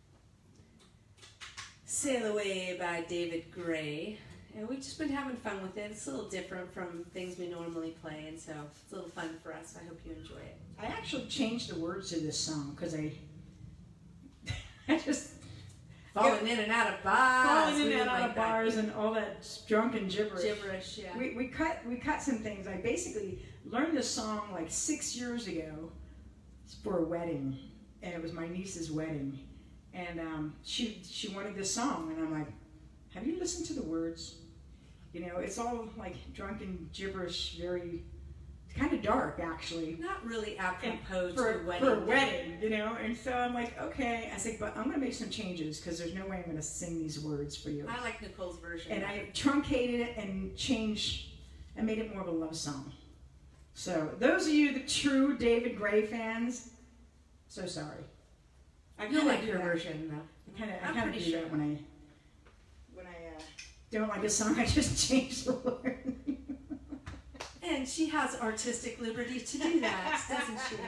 Sail Away by David Gray. And we've just been having fun with it. It's a little different from things we normally play, and so it's a little fun for us. I hope you enjoy it. I actually changed the words to this song because I, I just Falling in and out of bars. falling in we and would out like of that. bars and all that drunken gibberish. Gibberish, yeah. We, we cut we cut some things. I basically learned this song like six years ago for a wedding, and it was my niece's wedding, and um, she she wanted this song, and I'm like, have you listened to the words? You know, it's all like drunken gibberish, very kind of dark actually. Not really apropos for, to a wedding. for a wedding, you know, and so I'm like, okay. I said, but I'm gonna make some changes because there's no way I'm gonna sing these words for you. I like Nicole's version. And I truncated it and changed and made it more of a love song. So those of you the true David Gray fans, so sorry. I You like do your that. version, though. I kind of I I'm kind of pretty do sure. that when I when I uh, don't like a song. I just change the word. And she has artistic liberty to do that, doesn't she?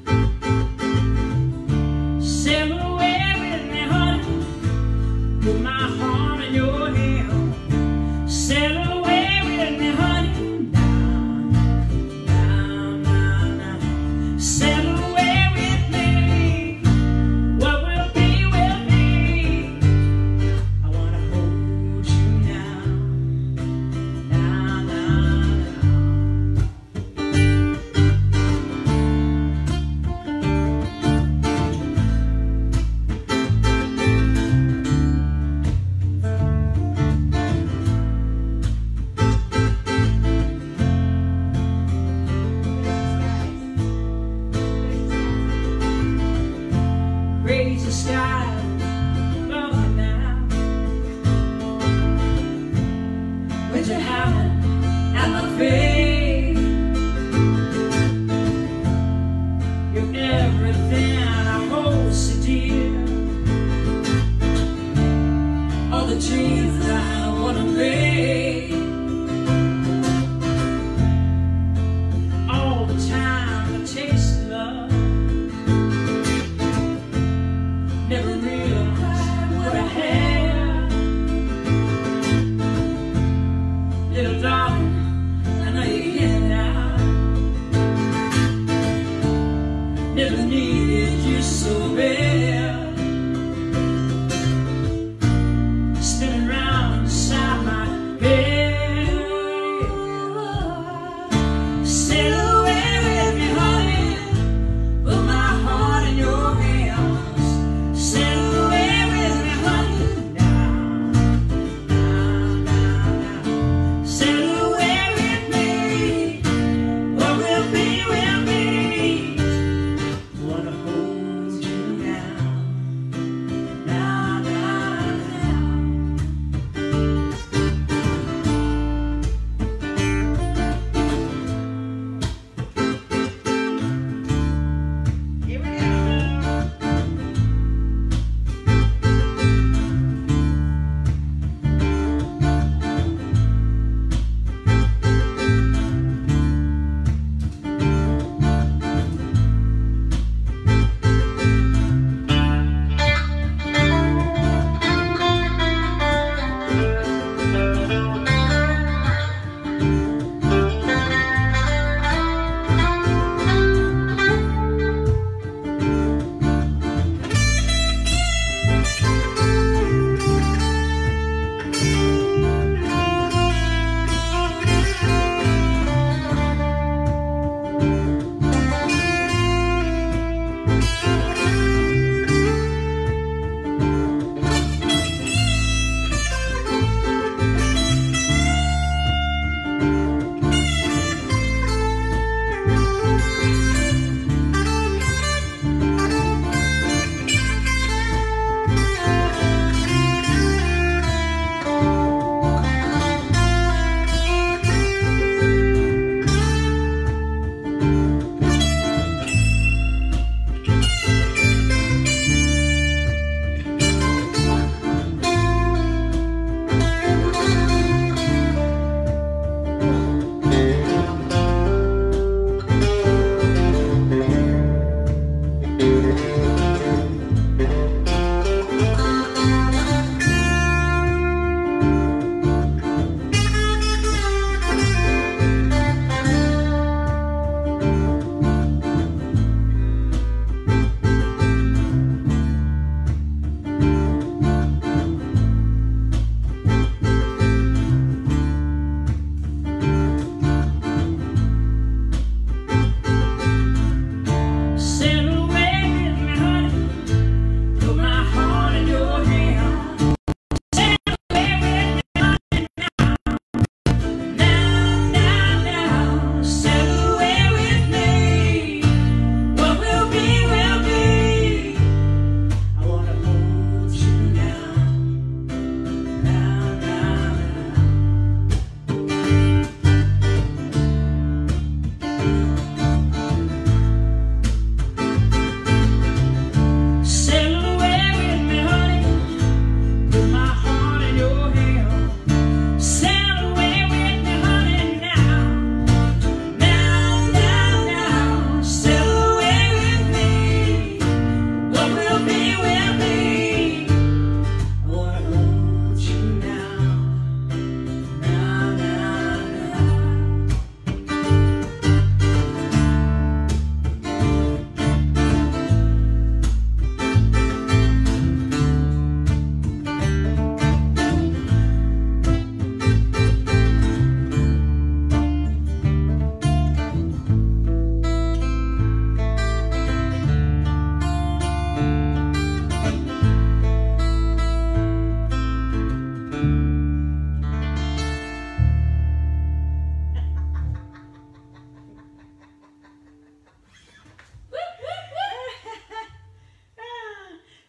Sail away with me, honey, with my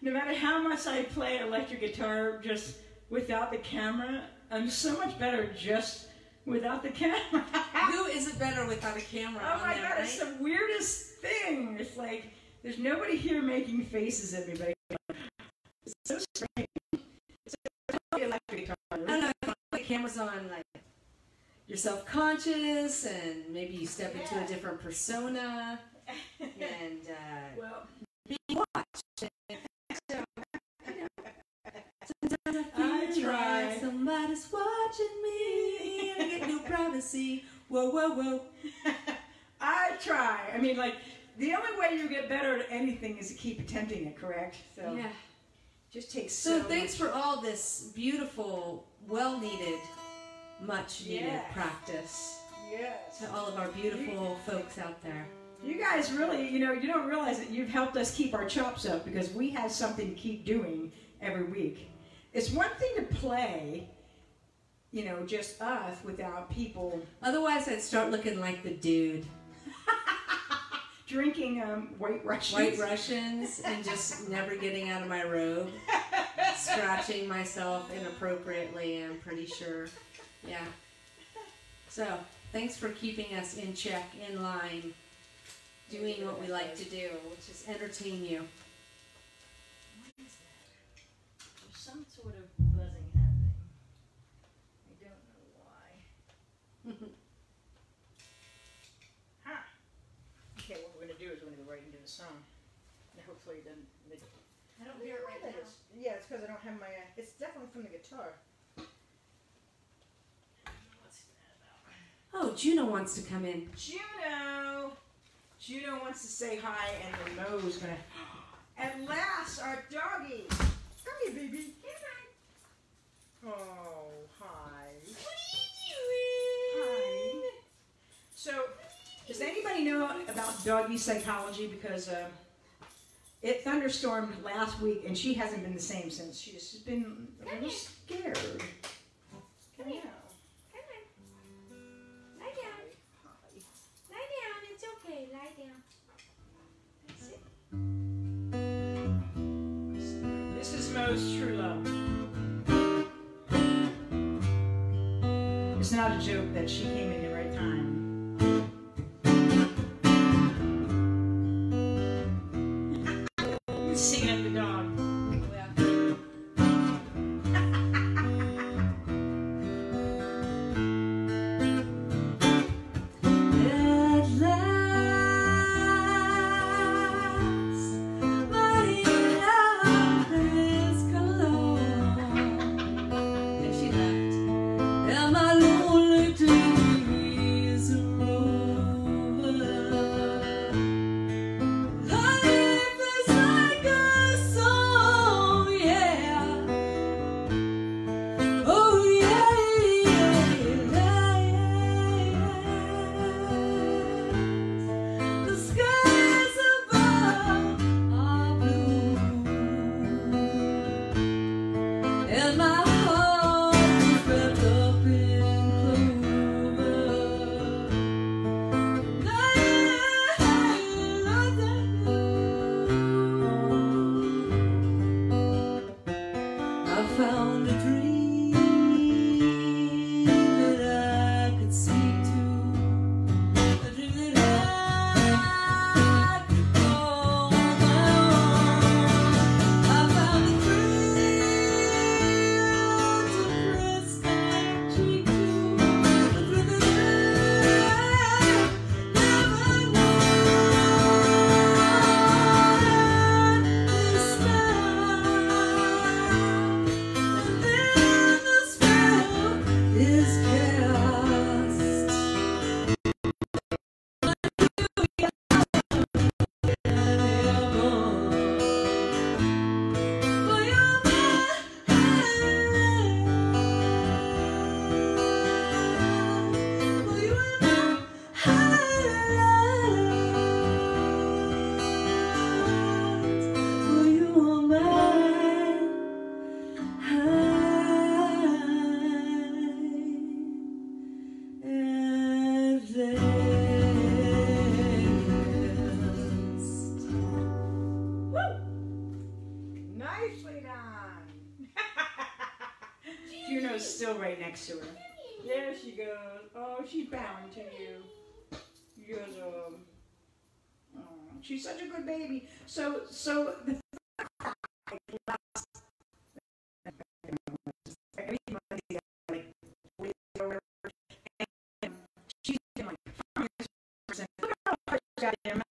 no matter how much I play electric guitar just without the camera, I'm so much better just without the camera. Who isn't better without a camera Oh on my there, god, right? it's the weirdest thing. It's like there's nobody here making faces at me, but it's so strange. It's like electric guitar. I don't know, if the camera's on, like, you're self-conscious, and maybe you step into Yeah. a different persona, and uh, Well, being watched. So, you know, sometimes I I feel try. like somebody's watching me, and I get no privacy. Whoa, whoa, whoa. I try. I mean, like, the only way you get better at anything is to keep attempting it, correct? So Yeah. it just takes so, So thanks much. for all this beautiful, well-needed, much-needed Yes. practice Yes. to all of our beautiful folks out there. You guys really, you know, you don't realize that you've helped us keep our chops up because we have something to keep doing every week. It's one thing to play, you know, just us without people Otherwise, I'd start looking like the dude. drinking um, White Russians. White Russians and just never getting out of my robe. Scratching myself inappropriately, I'm pretty sure. Yeah. So, thanks for keeping us in check, in line, doing what we like to do, which is entertain you. What is that? There's some sort of buzzing happening. I don't know why. Huh. Okay, what we're going to do is we're going to go right into the song. And hopefully it doesn't... It, I don't hear it right now. Yeah, it's because I don't have my... Uh, it's definitely from the guitar. What's that about? Oh, Juno wants to come in. Juno! Juno wants to say hi, and then Mo's going to... At last, our doggy! Come here, baby. Oh, hi. What are you doing? Hi. So, does anybody know about doggy psychology? Because uh, it thunderstormed last week, and she hasn't been the same since. She's been a little scared. Come here. Come on. Lie down. Lie down. It's okay. Lie down. Sit. This is Mo's true love. It's not a joke that she came in the right time. Singing at the dog. At last, my love is gone. And she left. And my lonely days are over. Life is like a song, yeah. Oh yeah, yeah, yeah. The skies above are blue, and my heart is wrapped up in clover. I found a dream that I could speak to, a dream that I could call my own. I found a dream Juno's still right next to her. There she goes. Oh, she's bowing to you. She goes, um, oh, she's such a good baby. So, so the every Monday, like, she's been like, goddamn,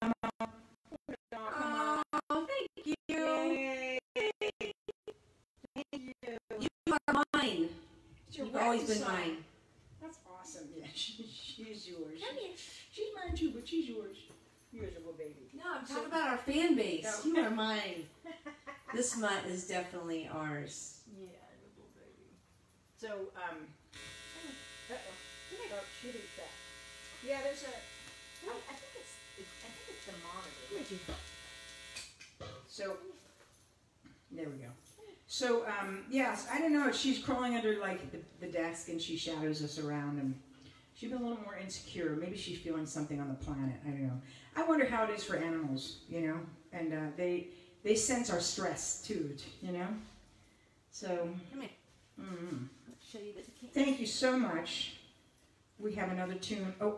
Oh, thank you. Yay. Thank you. You are mine. It's your You've always wedding been song. mine. That's awesome. Yeah, she, she's yours. Come here. She's mine too, but she's yours. Yours, little baby. No, I'm talking about our fan base. No. You are mine. This month is definitely ours. Yeah, little baby. So, um, uh-oh. Oh, she did that. Yeah, there's a, I, I think it's, it, I think it's the monitor. So, there we go. So, um, yes, I don't know. She's crawling under, like, the, the desk, and she shadows us around, and she's been a little more insecure. Maybe she's feeling something on the planet. I don't know. I wonder how it is for animals, you know? And uh, they they sense our stress, too, you know? So, Come here. mm, Show you that you can't. thank you so much. We have another tune. Oh,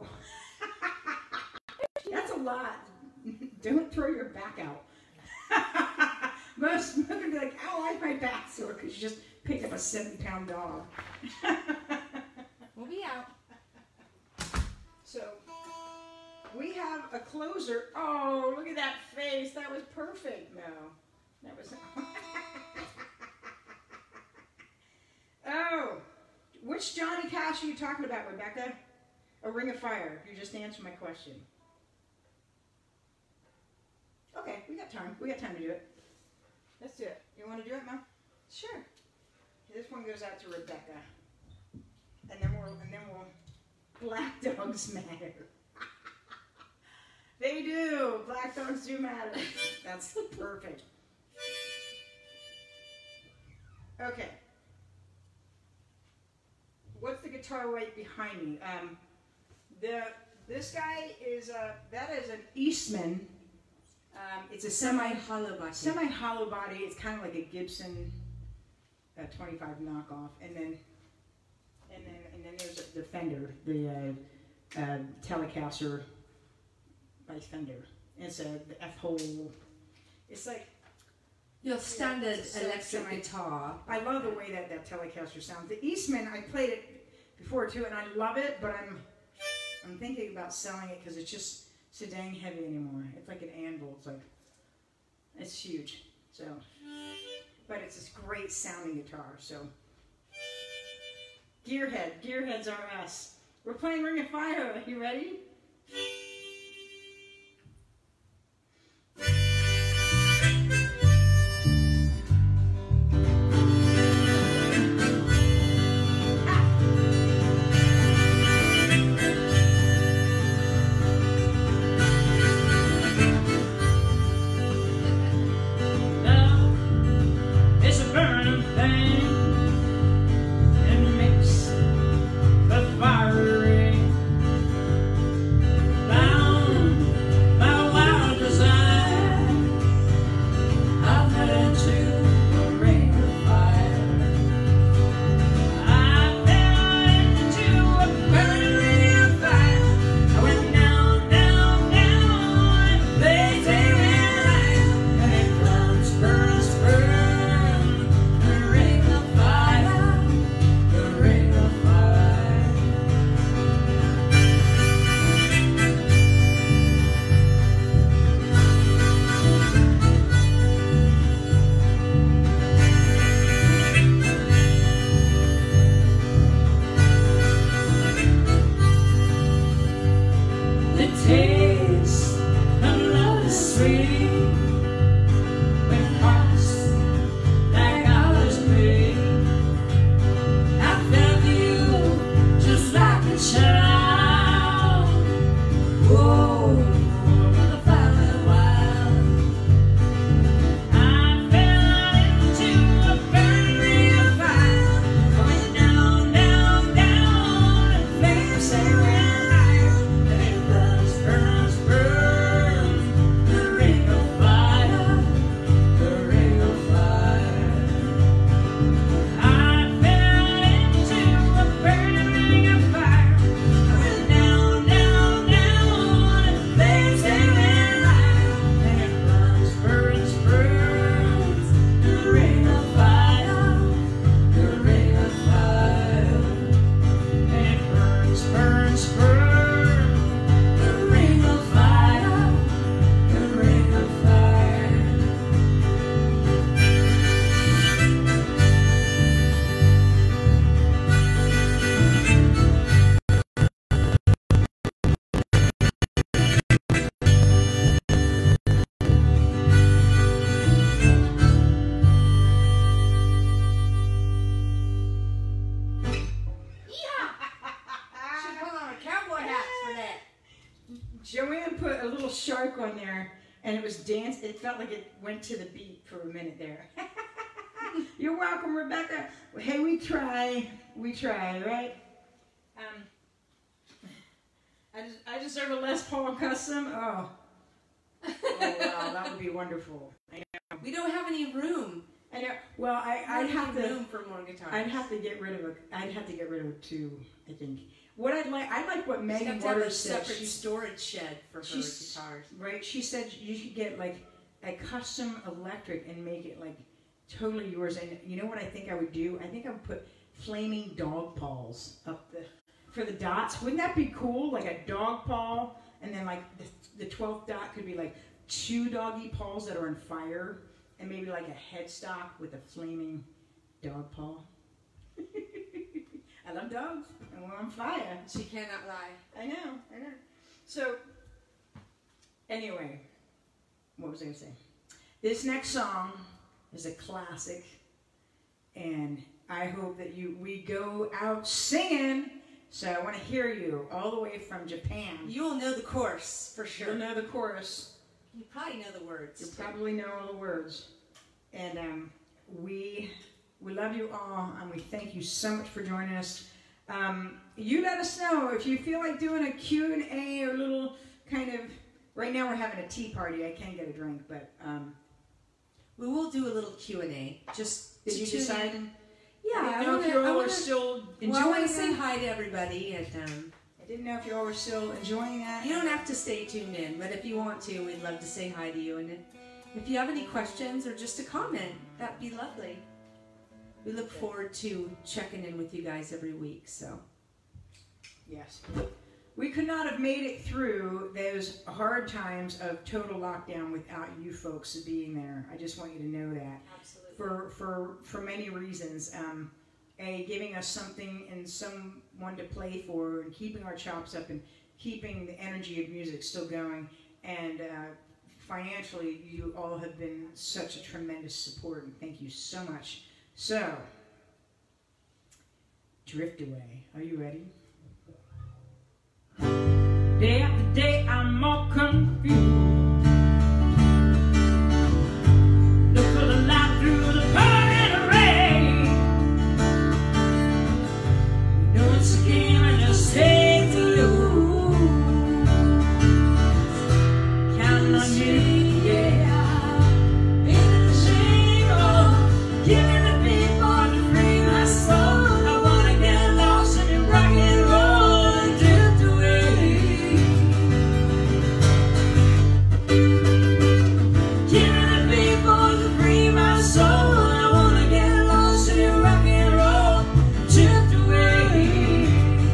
that's a lot. Don't throw your back out. Most women be like, ow, I my back sore because you just picked up a seventy pound dog. We'll be out. So, we have a closer. Oh, look at that face. That was perfect. No, that was. Oh, which Johnny Cash are you talking about, Rebecca? A Ring of Fire. You just answered my question. Okay, we got time. We got time to do it. Let's do it. You want to do it, Mom? Sure. This one goes out to Rebecca, and then we'll and then we'll. Black dogs matter. They do. Black dogs do matter. That's perfect. Okay. What's the guitar right behind me? Um, the this guy is a that is an Eastman. Um, it's a semi Hollow body. semi hollow body. It's kind of like a Gibson uh, twenty-five knockoff, and then and then and then there's the Fender, the uh, uh, Telecaster by Fender. It's a the F hole. It's like Your standard it's a electric semi- guitar. I love the way that that Telecaster sounds. The Eastman, I played it before too, and I love it, but I'm I'm thinking about selling it because it's just so dang heavy anymore. It's like an anvil. It's like it's huge. So, but it's this great sounding guitar. So, Gearhead, Gearheads are us. We're playing Ring of Fire. Are you ready? and it was dance. It felt like it went to the beat for a minute there. You're welcome, Rebecca. Hey, we try, we try, right? Um, I, just, I deserve a Les Paul custom. Oh, oh wow, that would be wonderful. I know. We don't have any room. I know. Well, I, I'd have any to. room for more guitars. I'd have to get rid of a. I'd have to get rid of two. I think. What I'd like. I like what You Megan have to have a Waters said. separate She's storage shed for her she's- guitars. right. She said you should get like a custom electric and make it like totally yours. And you know what I think I would do? I think I would put flaming dog paws up the for the dots. Wouldn't that be cool? Like a dog paw, and then like the the twelfth dot could be like two doggy paws that are on fire, and maybe like a headstock with a flaming dog paw. I love dogs, and we're on fire. She cannot lie. I know, I know. So, anyway, what was I going to say? This next song is a classic, and I hope that you we go out singing. So I want to hear you all the way from Japan. You will know the chorus for sure. You'll know the chorus. You probably know the words. You probably know all the words. And um, we we love you all, and we thank you so much for joining us. Um, you let us know if you feel like doing a Q and A or a little kind of. Right now we're having a tea party. I can't get a drink, but um, We will do a little Q and A. Just did to you tune decide? in. Yeah, I I don't know wanna- if you I all wanna- are still Well, I enjoying want to say that. hi to everybody, and um, I didn't know if you all were still enjoying that. you don't have to stay tuned in, but if you want to, we'd love to say hi to you. And if you have any questions or just a comment, that'd be lovely. We look forward to checking in with you guys every week. So Yes. We could not have made it through those hard times of total lockdown without you folks being there. I just want you to know that. absolutely. For for for many reasons. Um, a giving us something and someone to play for, and keeping our chops up, and keeping the energy of music still going. And uh, financially, you all have been such a tremendous support, and thank you so much. So, Drift Away. Are you ready? Day after day, I'm more confused. Look for the light through the burning rain. You know it's a game and just hate to lose. Counting on you, yeah. In the shame of giving the people to free my soul. I wanna get lost in your rock and roll and drift away. Giving the people to free my soul. I wanna get lost in your rock and roll, drift away.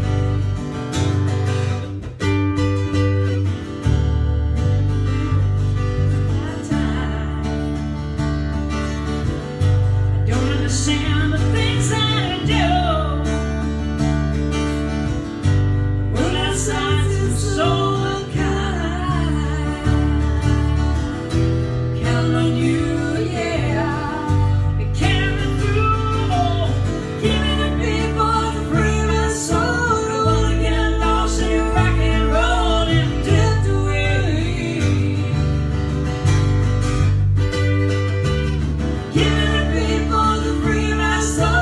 That time, I don't understand the things that I do. The world outside is so unkind. Count on you, yeah. It carried through, giving the people to free my soul. I wanna get lost in your rock and roll and drift away. Giving the people to free my soul.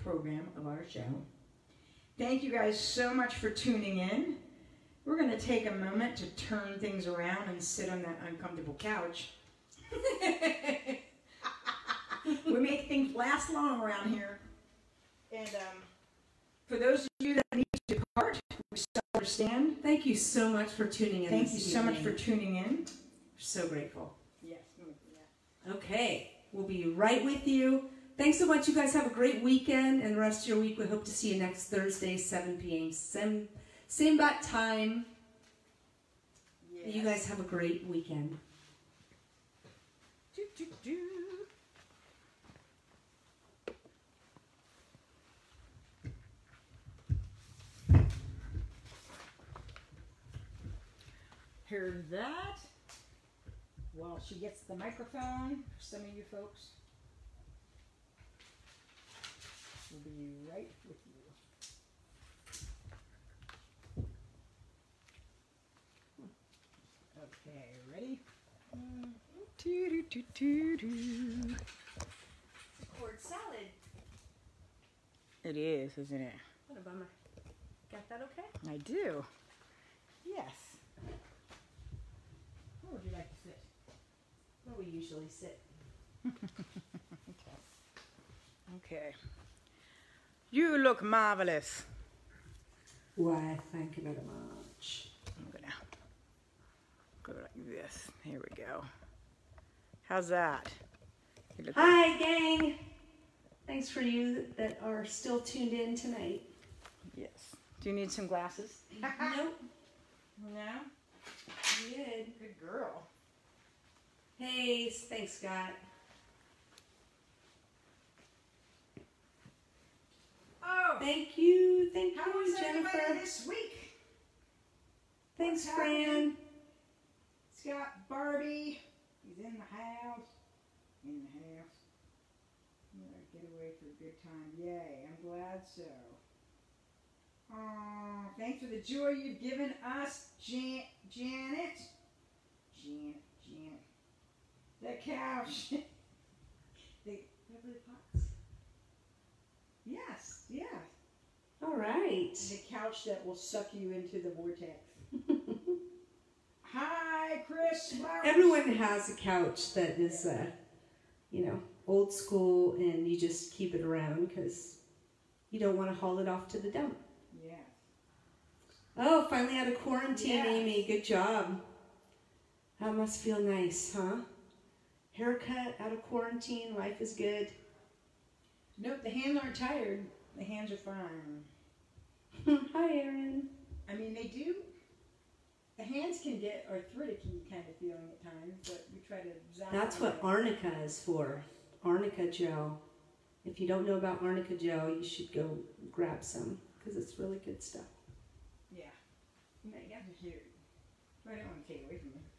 program of our show. Thank you guys so much for tuning in. We're going to take a moment to turn things around and sit on that uncomfortable couch. We make things last long around here. And um, for those of you that need to depart, we still understand. Thank you so much for tuning in. Thank you this so much evening. for tuning in. We're so grateful. Yes. Okay, we'll be right with you. Thanks so much. You guys have a great weekend, and the rest of your week. We hope to see you next Thursday, seven p.m. Same, same bat time. Yes. You guys have a great weekend. Do, do, do. Heard that. While she gets the microphone for some of you folks. We'll be right with you. Okay, ready? Do, do, do, do, do. Word salad. It is, isn't it? What a bummer. Got that okay? I do. Yes. Where would you like to sit? Where we usually sit. Okay. Okay. You look marvelous. Why, thank you very much. I'm gonna go like this. Here we go. How's that? You look Hi, gang. Thanks for you that are still tuned in tonight. Yes. Do you need some glasses? Nope. No. Good. Good girl. Hey, thanks, Scott. Oh. Thank you. Thank How you, was everybody Jennifer. this week? Thanks, What's Fran. happening? Scott Barbie. He's in the house. In the house. Yeah, get away for a good time. Yay, I'm glad so. Aw, thanks for the joy you've given us, Jan Janet. Janet, Janet. The couch. the Beverly Potts. Yes, yes. All right. The couch that will suck you into the vortex. Hi, Chris Flowers. Everyone has a couch that is, uh, you know, old school, and you just keep it around because you don't want to haul it off to the dump. Yeah. Oh, finally out of quarantine, Yes. Amy. Good job. That must feel nice, huh? Haircut out of quarantine. Life is good. Nope, the hands aren't tired. The hands are fine. Hi, Aaron. I mean, they do. The hands can get arthritic-y kind of feeling at times, but we try to zap That's on what it. arnica is for. Arnica gel. If you don't know about arnica gel, you should go grab some because it's really good stuff. Yeah. You know, you got to hear it. But I don't want to take it away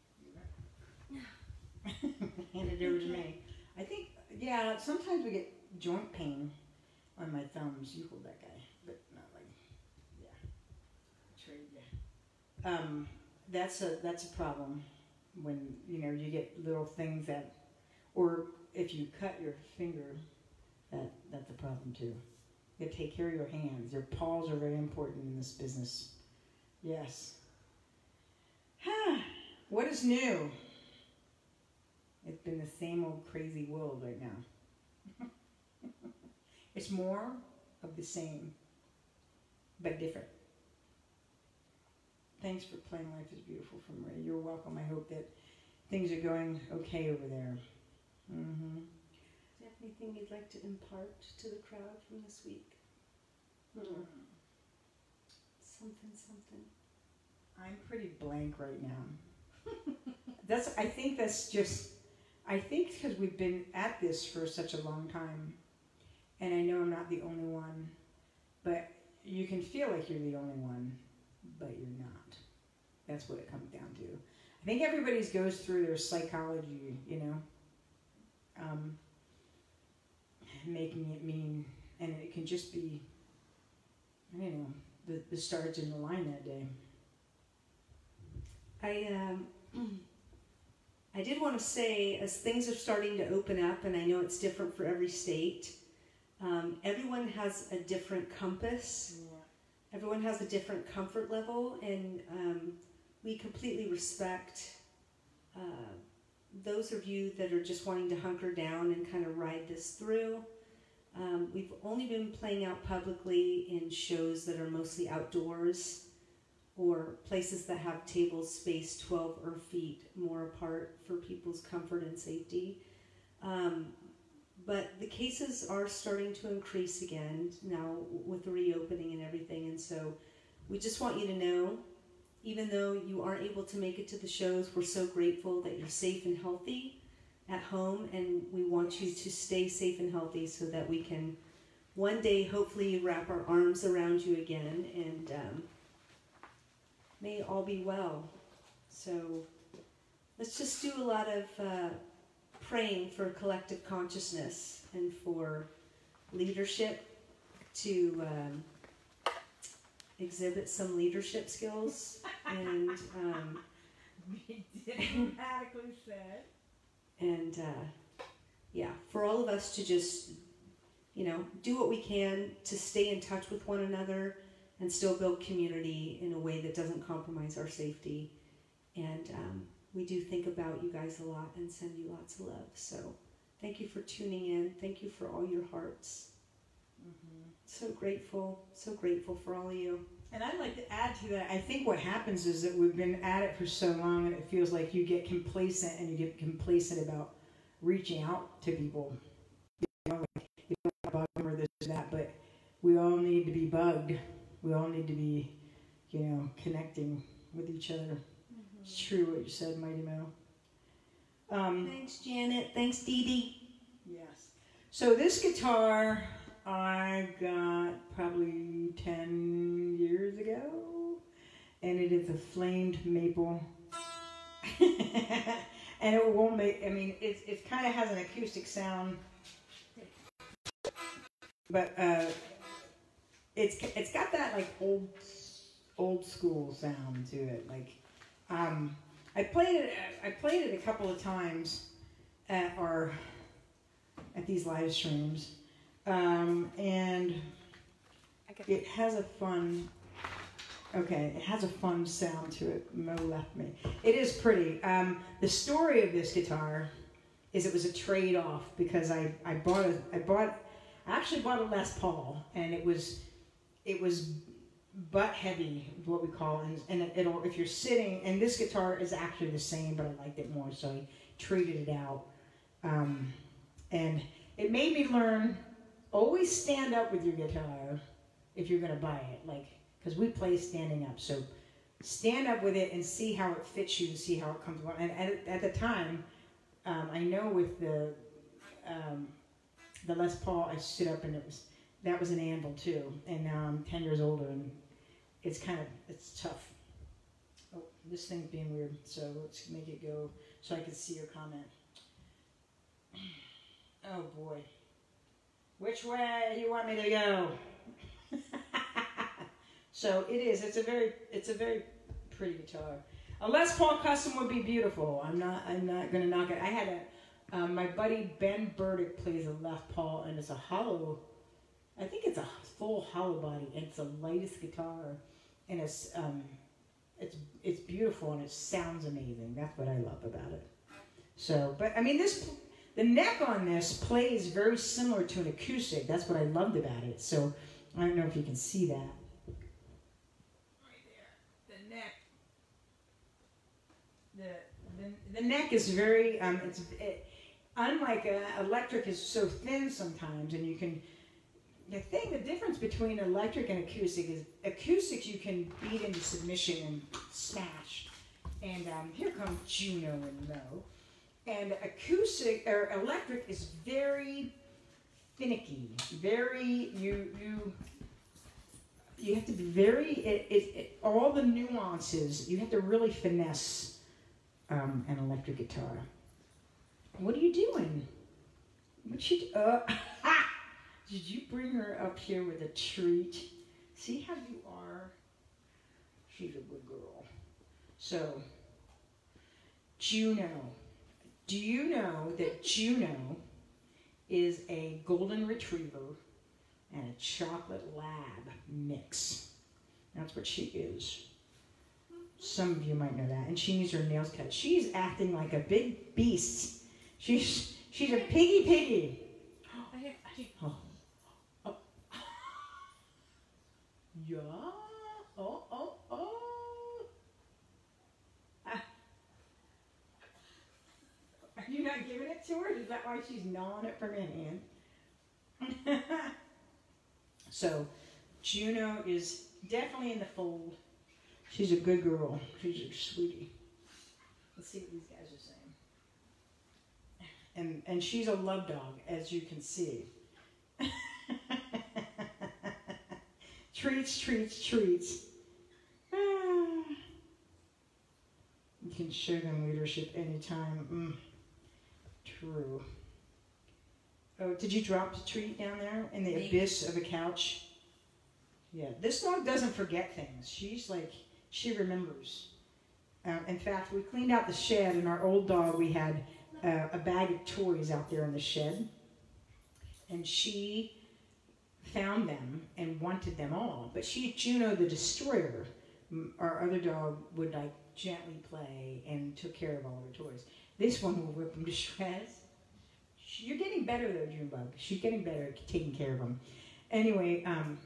from you. Hand it over to me. I think, yeah, sometimes we get joint pain on my thumbs. You hold that guy, but not like, yeah. Trade you. Um, that's a that's a problem when you know you get little things that, or if you cut your finger, that that's a problem too. You gotta take care of your hands. Your paws are very important in this business. Yes. Huh. What is new? It's been the same old crazy world right now. It's more of the same, but different. Thanks for playing Life is Beautiful for Marie. You're welcome. I hope that things are going okay over there. Mm-hmm. Do you have anything you'd like to impart to the crowd from this week? Mm. Something, something. I'm pretty blank right now. That's. I think that's just. I think because we've been at this for such a long time, and I know I'm not the only one, but you can feel like you're the only one, but you're not. That's what it comes down to. I think everybody goes through their psychology, you know, um, making it mean, and it can just be, I don't know, the, the stars in the line that day. I um, I did want to say, as things are starting to open up, and I know it's different for every state, Um, everyone has a different compass. Everyone has a different comfort level, and um, we completely respect uh, those of you that are just wanting to hunker down and kind of ride this through. Um, we've only been playing out publicly in shows that are mostly outdoors or places that have tables spaced twelve or feet more apart for people's comfort and safety. Um, but the cases are starting to increase again now with the reopening and everything, and so we just want you to know, even though you aren't able to make it to the shows, we're so grateful that you're safe and healthy at home, and we want you to stay safe and healthy so that we can one day hopefully wrap our arms around you again, and um, may all be well. So let's just do a lot of uh, praying for collective consciousness and for leadership to um, exhibit some leadership skills and um, Diplomatically said. and uh, yeah, for all of us to just, you know, do what we can to stay in touch with one another and still build community in a way that doesn't compromise our safety. And um, we do think about you guys a lot and send you lots of love. So thank you for tuning in. Thank you for all your hearts. Mm-hmm. So grateful, so grateful for all of you. And I'd like to add to that, I think what happens is that we've been at it for so long and it feels like you get complacent and you get complacent about reaching out to people. You know, like, you don't bug them or this or that, but we all need to be bugged. We all need to be, you know, connecting with each other. Mm-hmm. It's true what you said, Mighty Mo. Um, Thanks, Janet. Thanks, Dee Dee. Yes. So this guitar I got probably ten years ago, and it is a flamed maple. And it won't make, I mean, it, it kind of has an acoustic sound, but uh, it's it's got that like old old school sound to it. Like, um, I played it, I played it a couple of times at our, at these live streams. Um, and it has a fun, okay, it has a fun sound to it. Mo left me. It is pretty. Um, the story of this guitar is it was a trade-off because I, I bought a, I bought, I actually bought a Les Paul, and it was, it was butt heavy, what we call, and, and it, it'll, if you're sitting, and this guitar is actually the same, but I liked it more, so I traded it out. Um, and it made me learn, always stand up with your guitar if you're going to buy it, like, because we play standing up, so stand up with it and see how it fits you and see how it comes along. And at, at the time, um, I know with the um, the Les Paul, I stood up and it was, that was an anvil too, and now I'm ten years older and it's kind of, it's tough. Oh, this thing's being weird, so let's make it go so I can see your comment. Oh boy. Which way do you want me to go? So it is. It's a very. It's a very pretty guitar. A Les Paul custom would be beautiful. I'm not. I'm not going to knock it. I had a. Um, my buddy Ben Burdick plays a Les Paul, and it's a hollow. I think it's a full hollow body, and it's the lightest guitar, and it's um, it's it's beautiful and it sounds amazing. That's what I love about it. So, but I mean this. The neck on this plays very similar to an acoustic. That's what I loved about it. So I don't know if you can see that. Right there, the neck. The the, the neck is very. Um, it's it, unlike uh, electric is so thin sometimes, and you can. The thing, the difference between electric and acoustic is acoustics you can beat into submission and smash. And um, here come Juno and Mo. And acoustic or electric is very finicky, very you you you have to be very it, it, it all the nuances. You have to really finesse um, an electric guitar. What are you doing? What you uh? Did you bring her up here with a treat? See how you are. She's a good girl. So Juno. Do you know that Juno is a golden retriever and a chocolate lab mix. That's what she is. Some of you might know that. And she needs her nails cut. She's acting like a big beast. She's she's a piggy piggy. Oh. Oh. Yeah. Oh, oh, oh. Ah. Are you not giving it to her? Is that why she's gnawing it from in hand? So, Juno is definitely in the fold. She's a good girl. She's a sweetie. Let's see what these guys are saying. And and she's a love dog, as you can see. Treats, treats, treats. Ah. You can show them leadership anytime. Mm. True. Oh, did you drop the treat down there in the Maybe. abyss of a couch? Yeah, this dog doesn't forget things. She's like, she remembers. Um, in fact, we cleaned out the shed, and our old dog, we had uh, a bag of toys out there in the shed. And she found them and wanted them all. But she, Juno the Destroyer, our other dog, would like gently play and took care of all her toys. This one will rip them to shreds. You're getting better though, Junebug. She's getting better at taking care of them. Anyway, um,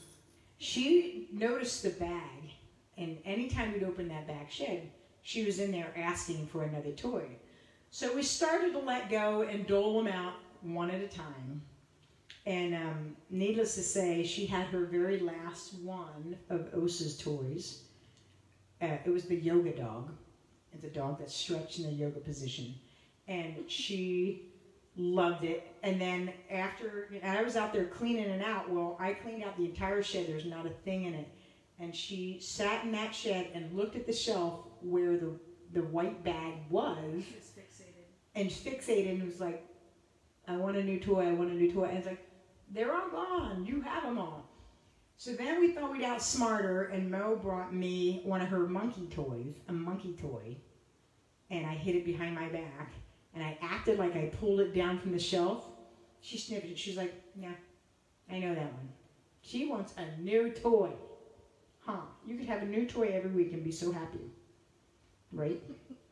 she noticed the bag, and anytime we'd open that back shed, she was in there asking for another toy. So we started to let go and dole them out one at a time. And um, needless to say, she had her very last one of Osa's toys. Uh, it was the yoga dog. It's a dog that's stretched in the yoga position. And she loved it. And then after, you know, I was out there cleaning it out. Well, I cleaned out the entire shed. There's not a thing in it. And she sat in that shed and looked at the shelf where the, the white bag was. She was fixated. And fixated and was like, I want a new toy, I want a new toy. And it's like, they're all gone. You have them all. So then we thought we'd outsmart her, and Mo brought me one of her monkey toys, a monkey toy. And I hid it behind my back. And I acted like I pulled it down from the shelf. She sniffed it. She's like, nah, I know that one. She wants a new toy. Huh. You could have a new toy every week and be so happy. Right?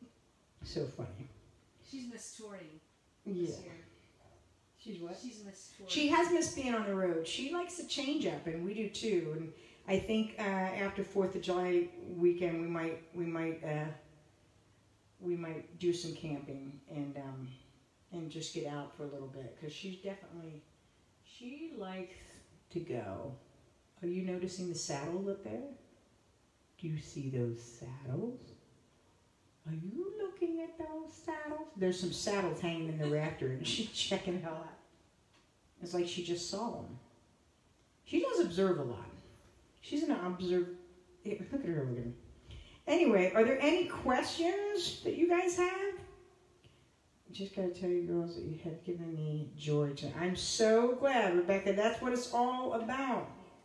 So funny. She's Miss Touring Yeah. this year. She's what? She's Miss Touring. She has missed being on the road. She likes to change up, and we do too. And I think uh, after Fourth of July weekend, we might we might uh, we might do some camping and um, and just get out for a little bit, because she's definitely she likes to go. Are you noticing the saddles up there? Do you see those saddles? Are you looking at those saddles? There's some saddles hanging in the rafter, and she's checking it all out. It's like she just saw them. She does observe a lot. She's an observe. Look at her, look at her. Anyway, are there any questions that you guys have? I just gotta tell you girls that you have given me joy tonight. I'm so glad, Rebecca. That's what it's all about.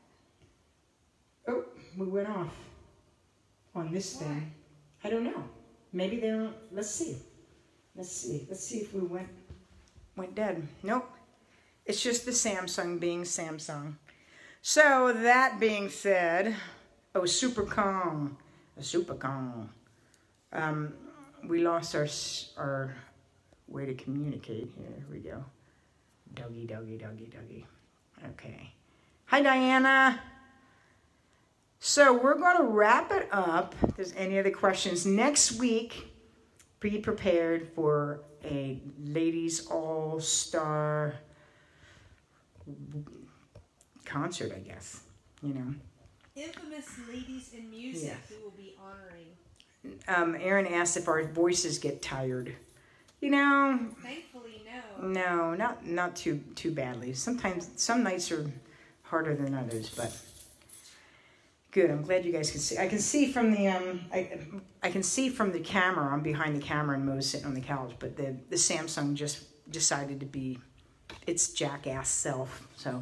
Oh, we went off on this Why? thing. I don't know. Maybe they don't. Let's see. Let's see. Let's see if we went went dead. Nope. It's just the Samsung being Samsung. So that being said, oh, super calm, a super calm. Um, we lost our our way to communicate. Here we go. Doggy, doggy, doggy, doggy. Okay. Hi, Diana. So we're going to wrap it up. If there's any other questions, next week, be prepared for a ladies all-star concert, I guess. You know. Infamous ladies in music Yes. we will be honoring. Um, Aaron asked if our voices get tired. You know, Thankfully, no. no, not not too too badly. Sometimes some nights are harder than others, but. Good. I'm glad you guys can see. I can see from the um, I I can see from the camera. I'm behind the camera and Mo's sitting on the couch. But the the Samsung just decided to be its jackass self. So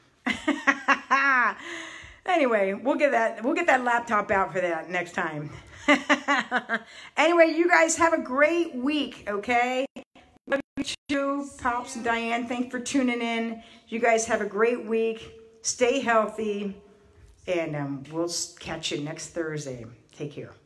anyway, we'll get that we'll get that laptop out for that next time. Anyway, you guys have a great week. Okay. Love you too, Pops and Diane. Thanks for tuning in. You guys have a great week. Stay healthy, and um, we'll catch you next Thursday. Take care.